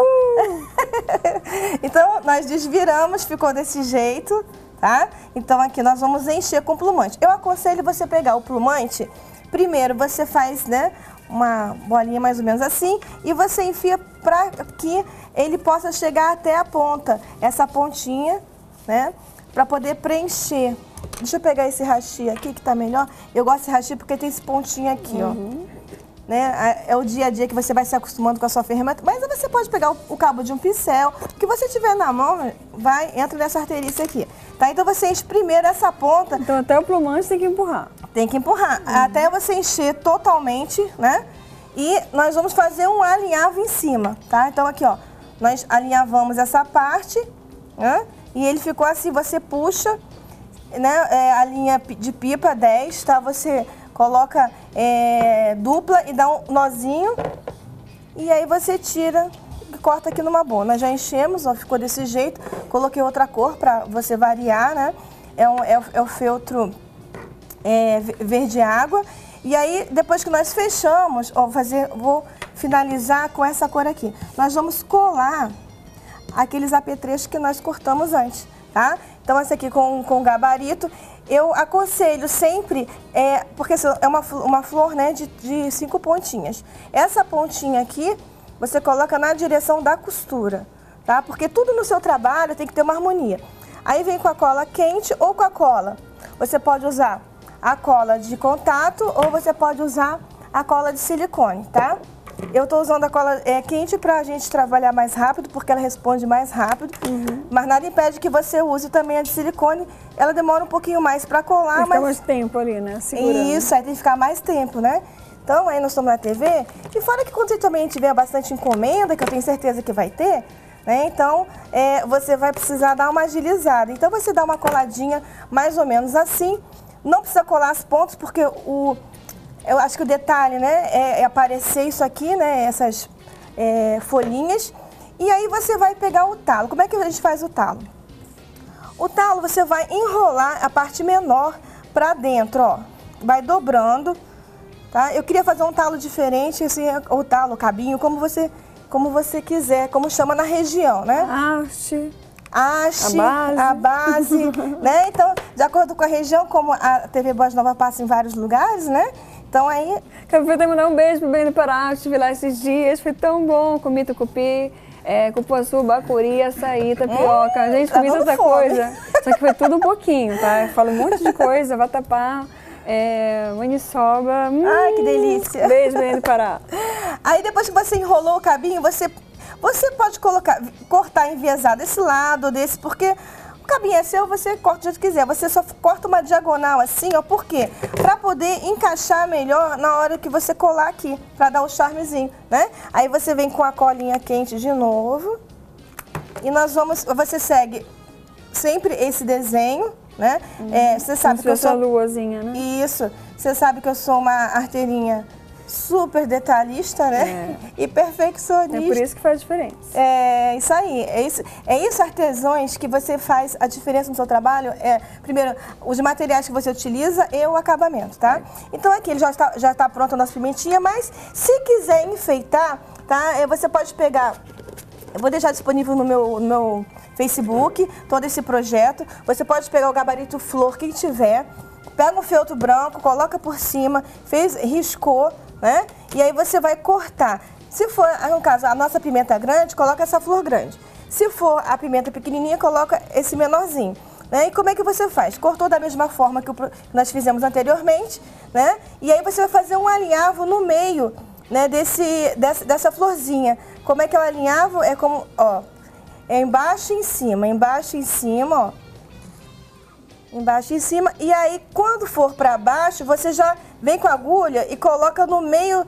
Speaker 7: Então, nós desviramos, ficou desse jeito, tá? Então, aqui nós vamos encher com plumante. Eu aconselho você pegar o plumante, primeiro você faz, né, uma bolinha mais ou menos assim, e você enfia para que ele possa chegar até a ponta, essa pontinha, né, para poder preencher. Deixa eu pegar esse hashi aqui que tá melhor. Eu gosto desse hashi porque tem esse pontinho aqui, uhum. ó. Né? É o dia a dia que você vai se acostumando com a sua ferramenta, mas você pode pegar o, o cabo de um pincel, o que você tiver na mão, vai, entra nessa arterice aqui. Tá? Então você enche primeiro essa ponta.
Speaker 4: Então até o plumante tem que empurrar.
Speaker 7: Tem que empurrar, uhum. até você encher totalmente, né? E nós vamos fazer um alinhavo em cima, tá? Então aqui, ó, nós alinhavamos essa parte, né? E ele ficou assim, você puxa, né? É, a linha de pipa dez, tá? Você coloca é, dupla e dá um nozinho e aí você tira e corta aqui numa boa. Nós já enchemos, ó, ficou desse jeito. Coloquei outra cor para você variar, né? É, um, é, é o feltro é, verde água. E aí, depois que nós fechamos, ó, vou, fazer, vou finalizar com essa cor aqui. Nós vamos colar aqueles apetrechos que nós cortamos antes, tá? Então, esse aqui com, com gabarito. Eu aconselho sempre, é, porque é uma, uma flor, né, de, de cinco pontinhas. Essa pontinha aqui, você coloca na direção da costura, tá? Porque tudo no seu trabalho tem que ter uma harmonia. Aí vem com a cola quente ou com a cola. Você pode usar a cola de contato ou você pode usar a cola de silicone, tá? Eu tô usando a cola é, quente pra gente trabalhar mais rápido, porque ela responde mais rápido. Uhum. Mas nada impede que você use também a de silicone. Ela demora um pouquinho mais pra colar,
Speaker 4: tem
Speaker 7: mas...
Speaker 4: Fica mais tempo ali, né? Segurando.
Speaker 7: Isso, aí tem que ficar mais tempo, né? Então, aí nós estamos na T V. E fora que quando você também tiver bastante encomenda, que eu tenho certeza que vai ter, né? Então, é, você vai precisar dar uma agilizada. Então, você dá uma coladinha mais ou menos assim. Não precisa colar as pontas, porque o, eu acho que o detalhe, né, é, é aparecer isso aqui, né, essas é, folhinhas. E aí você vai pegar o talo. Como é que a gente faz o talo? O talo você vai enrolar a parte menor para dentro, ó. Vai dobrando, tá? Eu queria fazer um talo diferente, assim, o talo, o cabinho, como você, como você quiser, como chama na região, né?
Speaker 4: Haste.
Speaker 7: Haste,
Speaker 4: a base,
Speaker 7: a base né? Então, de acordo com a região, como a T V Boas Nova passa em vários lugares, né? Então aí...
Speaker 4: Quero mandar um beijo pro Breno Pará, estive lá esses dias, foi tão bom, comi tucupi. É, cupuaçu, bacuri, açaí, tapioca. Hum, gente, comi tanta coisa. Só que foi tudo um pouquinho, tá? Eu falo um monte de coisa, vatapá, é, maniçoba. Hum,
Speaker 7: ai, que delícia.
Speaker 4: Beijo, Breno Pará.
Speaker 7: Aí depois que você enrolou o cabinho, você, você pode colocar, cortar enviesado desse lado, desse, porque o cabinho é seu, você corta do jeito que quiser. Você só corta uma diagonal assim, ó, por quê? Pra poder encaixar melhor na hora que você colar aqui, pra dar o charmezinho, né? Aí você vem com a colinha quente de novo. E nós vamos, você segue sempre esse desenho, né?
Speaker 4: Hum,
Speaker 7: é, você sabe que eu sou...
Speaker 4: luazinha, né?
Speaker 7: Isso. Você sabe que eu sou uma arteirinha super detalhista, né? É. E perfeccionista.
Speaker 4: É por isso que faz diferença.
Speaker 7: É isso aí. É isso, é isso, artesãos, que você faz a diferença no seu trabalho. É, primeiro, os materiais que você utiliza e o acabamento, tá? É. Então aqui ele já está, já está pronto a nossa pimentinha, mas se quiser enfeitar, tá? É, você pode pegar... Eu vou deixar disponível no meu, no meu Facebook todo esse projeto. Você pode pegar o gabarito flor, quem tiver. Pega um feltro branco, coloca por cima, fez, riscou, né? E aí você vai cortar. Se for, no caso, a nossa pimenta grande, coloca essa flor grande. Se for a pimenta pequenininha, coloca esse menorzinho. Né? E como é que você faz? Cortou da mesma forma que, o, que nós fizemos anteriormente, né? E aí você vai fazer um alinhavo no meio, né, desse, dessa, dessa florzinha. Como é que é o alinhavo? É como, ó, é embaixo e em cima, embaixo e em cima, ó. Embaixo e em cima, e aí quando for para baixo, você já vem com a agulha e coloca no meio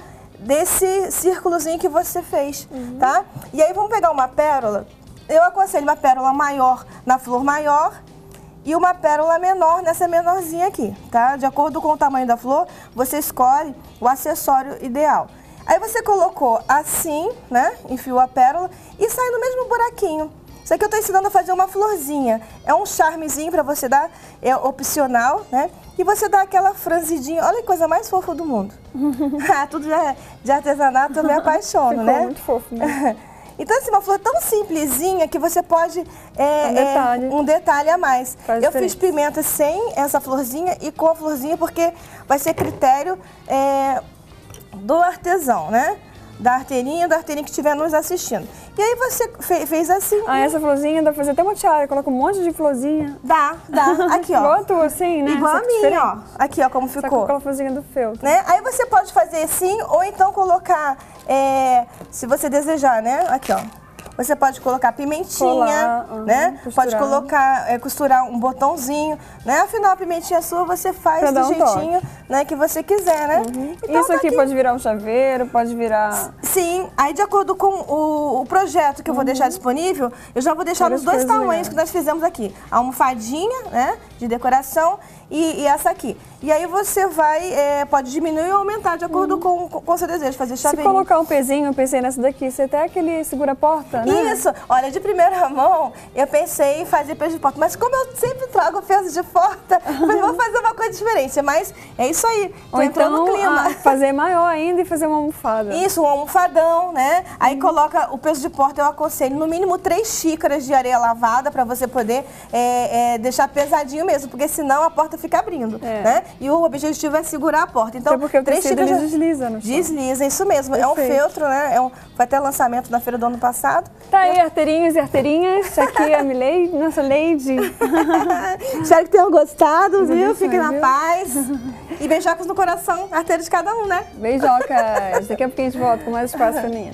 Speaker 7: desse círculozinho que você fez, uhum. Tá? E aí vamos pegar uma pérola, eu aconselho uma pérola maior na flor maior e uma pérola menor nessa menorzinha aqui, tá? De acordo com o tamanho da flor, você escolhe o acessório ideal. Aí você colocou assim, né? Enfiou a pérola e sai no mesmo buraquinho. Isso aqui eu estou ensinando a fazer uma florzinha. É um charmezinho para você dar, é opcional, né? E você dá aquela franzidinha. Olha que coisa mais fofa do mundo. Ah, tudo de, de artesanato eu me apaixono,
Speaker 4: Ficou
Speaker 7: né?
Speaker 4: muito fofo, né?
Speaker 7: Então, assim, uma flor tão simplesinha que você pode... É,
Speaker 4: um, detalhe.
Speaker 7: É, um detalhe a mais.
Speaker 4: Faz
Speaker 7: eu
Speaker 4: diferença.
Speaker 7: fiz pimenta sem essa florzinha e com a florzinha, porque vai ser critério é, do artesão, né? Da arteirinha, da arteirinha que estiver nos assistindo. E aí você fe fez assim.
Speaker 4: Ah, essa florzinha dá pra fazer até uma tiara, coloca um monte de florzinha.
Speaker 7: Dá, dá. Aqui, ó.
Speaker 4: Igual a tua, assim, né?
Speaker 7: Igual a minha, ó. Aqui, ó, como ficou.
Speaker 4: Só com aquela florzinha do feltro.
Speaker 7: Né? Aí você pode fazer assim, ou então colocar, é, se você desejar, né? Aqui, ó. Você pode colocar pimentinha,
Speaker 4: colar, uhum,
Speaker 7: né?
Speaker 4: costurar.
Speaker 7: Pode colocar, é, costurar um botãozinho, né? Afinal, a pimentinha sua você faz
Speaker 4: pra
Speaker 7: do
Speaker 4: um
Speaker 7: jeitinho, né, que você quiser, né?
Speaker 4: Uhum.
Speaker 7: Então,
Speaker 4: isso aqui,
Speaker 7: aqui
Speaker 4: pode virar um chaveiro, pode virar...
Speaker 7: Sim, aí de acordo com o, o projeto que eu vou uhum. deixar disponível, eu já vou deixar
Speaker 4: Várias
Speaker 7: nos dois tamanhos
Speaker 4: legais.
Speaker 7: que nós fizemos aqui. A almofadinha, né, de decoração e, e essa aqui. E aí você vai, é, pode diminuir ou aumentar de acordo uhum. com, com o seu desejo, fazer chaveirinho.
Speaker 4: Se colocar um pezinho, eu pensei nessa daqui, você até aquele segura-porta, né?
Speaker 7: Isso, olha, de primeira mão, eu pensei em fazer peso de porta, mas como eu sempre trago peso de porta, eu vou fazer uma coisa diferente, mas é isso aí, tô
Speaker 4: ou
Speaker 7: entrando
Speaker 4: então,
Speaker 7: no clima.
Speaker 4: Ah, fazer maior ainda e fazer uma almofada.
Speaker 7: Isso, um almofadão, né? Aí uhum. coloca o peso de porta, eu aconselho no mínimo três xícaras de areia lavada para você poder é, é, deixar pesadinho mesmo, porque senão a porta fica abrindo, é. né? E o objetivo é segurar a porta. Então,
Speaker 4: até porque o
Speaker 7: três
Speaker 4: tecido
Speaker 7: xícaras
Speaker 4: ele desliza no chão.
Speaker 7: Desliza, isso mesmo. Perfeito. É um feltro, né? É um, foi até lançamento na feira do ano passado.
Speaker 4: Tá aí, arteirinhos e arteirinhas. Aqui é a Milady, nossa Lady.
Speaker 7: Espero que tenham gostado, viu?
Speaker 4: Isso,
Speaker 7: Fiquem na
Speaker 4: viu?
Speaker 7: paz. E beijocas no coração, arteiro de cada um, né?
Speaker 4: Beijocas. Daqui a pouquinho a gente volta com mais espaço feminino.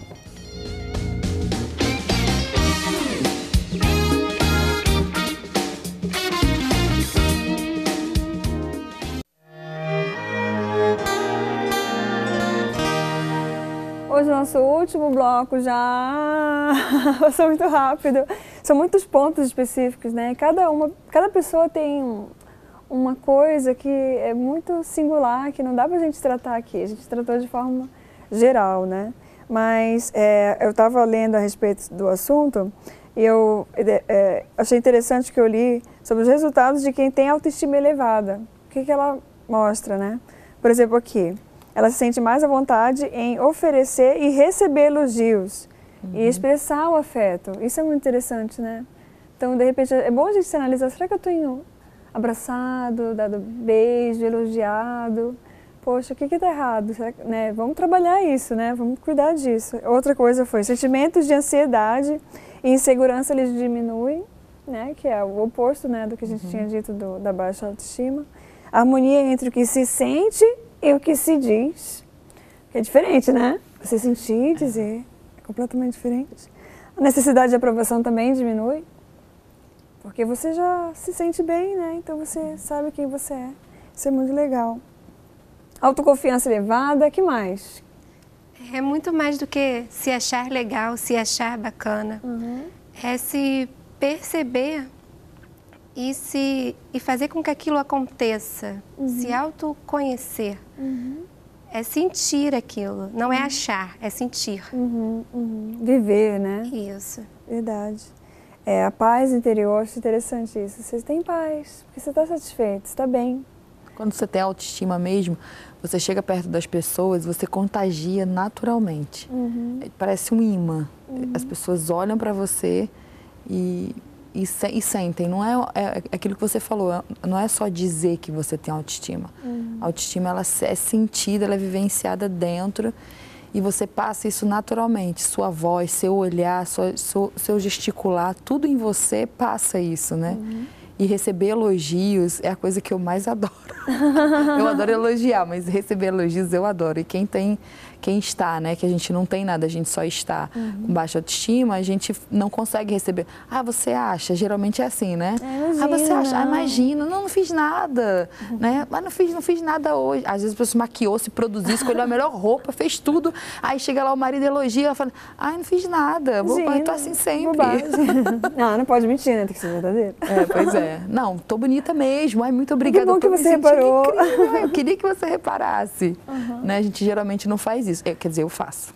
Speaker 4: nós no nosso último bloco já. Passou muito rápido. São muitos pontos específicos, né? Cada, uma, cada pessoa tem um, uma coisa que é muito singular, que não dá pra gente tratar aqui. A gente tratou de forma geral, né? Mas é, eu estava lendo a respeito do assunto e eu é, achei interessante que eu li sobre os resultados de quem tem autoestima elevada. O que, que ela mostra, né? Por exemplo, aqui, ela se sente mais à vontade em oferecer e receber elogios uhum. e expressar o afeto. Isso é muito interessante, né? Então, de repente, é bom a gente se analisar, será que eu estou abraçado, dado beijo, elogiado? Poxa, o que está errado? Será que, né? Vamos trabalhar isso, né? Vamos cuidar disso. Outra coisa foi, sentimentos de ansiedade e insegurança eles diminuem, né? Que é o oposto, né, do que a gente uhum. tinha dito do, da baixa autoestima. A harmonia entre o que se sente e o que se diz. Que é diferente, né? Você sentir e dizer é completamente diferente. A necessidade de aprovação também diminui, porque você já se sente bem, né? Então você sabe quem você é. Isso é muito legal. Autoconfiança elevada, que mais?
Speaker 9: É muito mais do que se achar legal, se achar bacana. Uhum. É se perceber e, se, e fazer com que aquilo aconteça. Uhum. Se autoconhecer. Uhum. É sentir aquilo, não é achar, é sentir.
Speaker 4: Uhum, uhum. Viver, né?
Speaker 9: Isso.
Speaker 4: Verdade. É, a paz interior, acho interessante isso. Você tem paz, porque você está satisfeito, está bem.
Speaker 5: Quando você tem autoestima mesmo, você chega perto das pessoas, você contagia naturalmente. Uhum. Parece um imã. Uhum. As pessoas olham para você e, e, se, e sentem. Não é, é aquilo que você falou, não é só dizer que você tem autoestima. Uhum. A autoestima ela é sentida, ela é vivenciada dentro e você passa isso naturalmente. Sua voz, seu olhar, sua, seu, seu gesticular, tudo em você passa isso, né? Uhum. E receber elogios é a coisa que eu mais adoro. Eu adoro elogiar, mas receber elogios eu adoro. E quem tem, quem está, né, que a gente não tem nada, a gente só está uhum. com baixa autoestima, a gente não consegue receber. Ah, você acha? Geralmente é assim, né?
Speaker 4: É, imagina,
Speaker 5: ah, você acha?
Speaker 4: não.
Speaker 5: Ah, imagina. Não, não fiz nada, uhum. né? Mas não fiz, não fiz nada hoje. Às vezes a pessoa maquiou, se produziu, escolheu a melhor roupa, fez tudo. Aí chega lá o marido elogia, ela fala, ai, não fiz nada. Imagina, eu tô assim sempre.
Speaker 4: Não, não pode mentir, né? Tem que ser verdadeiro.
Speaker 5: É, pois é. Não, tô bonita mesmo. Ai, muito obrigada.
Speaker 4: Que bom que você reparou.
Speaker 5: Incrível. Eu queria que você reparasse. Uhum. Né? A gente geralmente não faz isso. Eu, quer dizer, eu faço.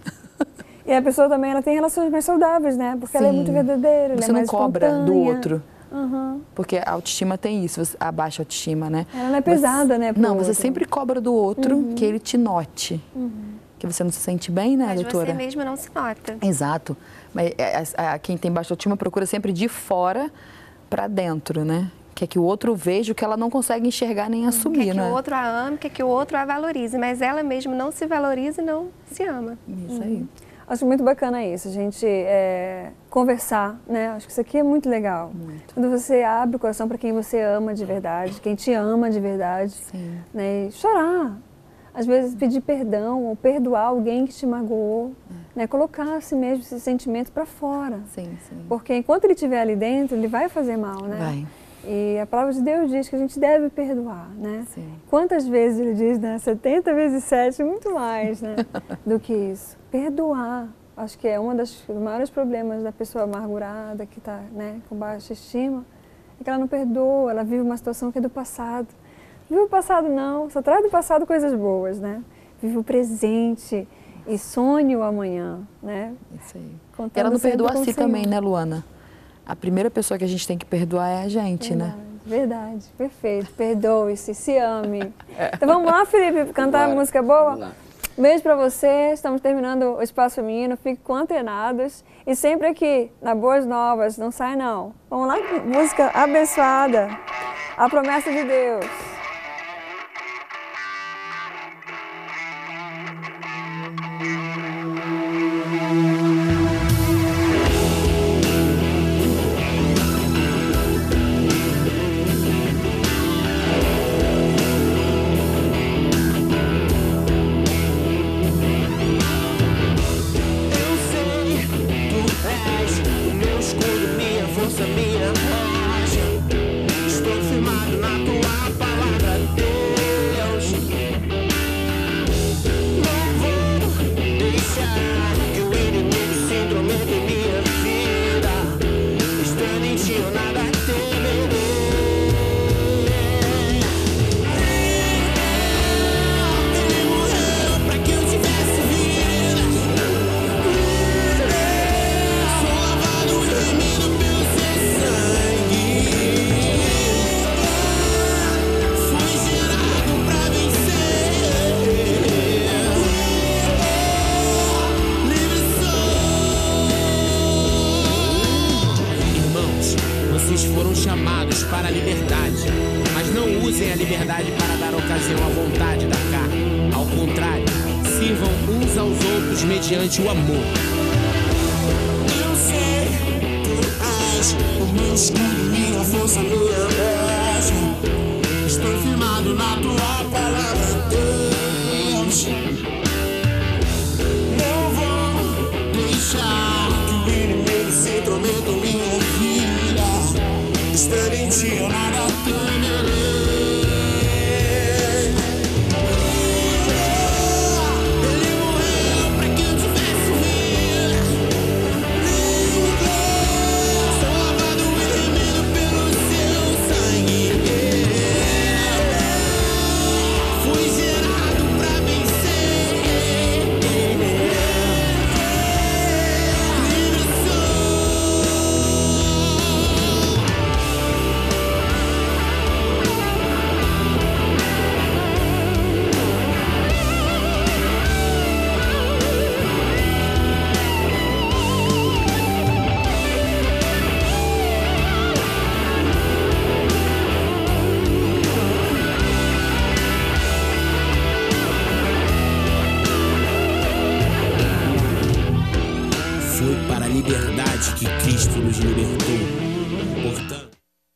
Speaker 4: E a pessoa também ela tem relações mais saudáveis, né? Porque Sim. ela é muito verdadeira,
Speaker 5: você
Speaker 4: ela é
Speaker 5: não
Speaker 4: mais
Speaker 5: cobra
Speaker 4: espontânea.
Speaker 5: do outro.
Speaker 4: Uhum.
Speaker 5: Porque a autoestima tem isso, a baixa autoestima, né?
Speaker 4: Ela não é pesada,
Speaker 5: você,
Speaker 4: né?
Speaker 5: Não,
Speaker 4: outro.
Speaker 5: você sempre cobra do outro uhum. que ele te note. Uhum. Que você não se sente bem, né,
Speaker 9: Mas
Speaker 5: doutora?
Speaker 9: Mas você mesmo não se nota.
Speaker 5: Exato. Mas a, a, quem tem baixa autoestima procura sempre de fora para dentro, né? Quer que o outro veja o que ela não consegue enxergar nem assumir,
Speaker 9: né? Quer que
Speaker 5: né?
Speaker 9: o outro a ame, quer que o outro a valorize, mas ela mesmo não se valoriza e não se ama.
Speaker 5: Isso aí. Uhum.
Speaker 4: Acho muito bacana isso, a gente é, conversar, né? Acho que isso aqui é muito legal. Muito. Quando você abre o coração para quem você ama de verdade, quem te ama de verdade,
Speaker 5: Sim.
Speaker 4: né? E chorar. Às vezes pedir perdão ou perdoar alguém que te magoou, é. né? Colocar assim mesmo esse sentimento para fora.
Speaker 5: Sim, sim.
Speaker 4: Porque enquanto ele estiver ali dentro, ele vai fazer mal, né?
Speaker 5: Vai.
Speaker 4: E a palavra de Deus diz que a gente deve perdoar, né?
Speaker 5: Sim.
Speaker 4: Quantas vezes ele diz, né? setenta vezes sete, muito mais, né? do que isso. Perdoar. Acho que é um dos maiores problemas da pessoa amargurada, que está, né, com baixa estima, é que ela não perdoa, ela vive uma situação que é do passado. Vive o passado não, só traz do passado coisas boas, né? Vive o presente e sonhe o amanhã, né?
Speaker 5: Isso aí. E ela não perdoa a si também,
Speaker 4: Senhor.
Speaker 5: né, Luana? A primeira pessoa que a gente tem que perdoar é a gente,
Speaker 4: verdade,
Speaker 5: né?
Speaker 4: Verdade, perfeito. Perdoe-se, se ame. Então vamos lá, Felipe, cantar a música boa?
Speaker 6: Vamos lá.
Speaker 4: Beijo pra você, estamos terminando o Espaço Feminino, fiquem antenados e sempre aqui, na Boas Novas, não sai não. Vamos lá, música abençoada, a promessa de Deus.
Speaker 8: Minha voz, estou firmado na tua palavra. Vocês foram chamados para a liberdade, mas não usem a liberdade para dar ocasião à vontade da carne. Ao contrário, sirvam uns aos outros mediante o amor.
Speaker 10: Eu sei, tu és o meu escudo, minha força, minha voz. Estou firmado na tua palavra, Deus. Não vou deixar que o inimigo se intrometa em minha vida. Estando em ti eu nada temerei.
Speaker 8: Foi para a liberdade que Cristo nos libertou.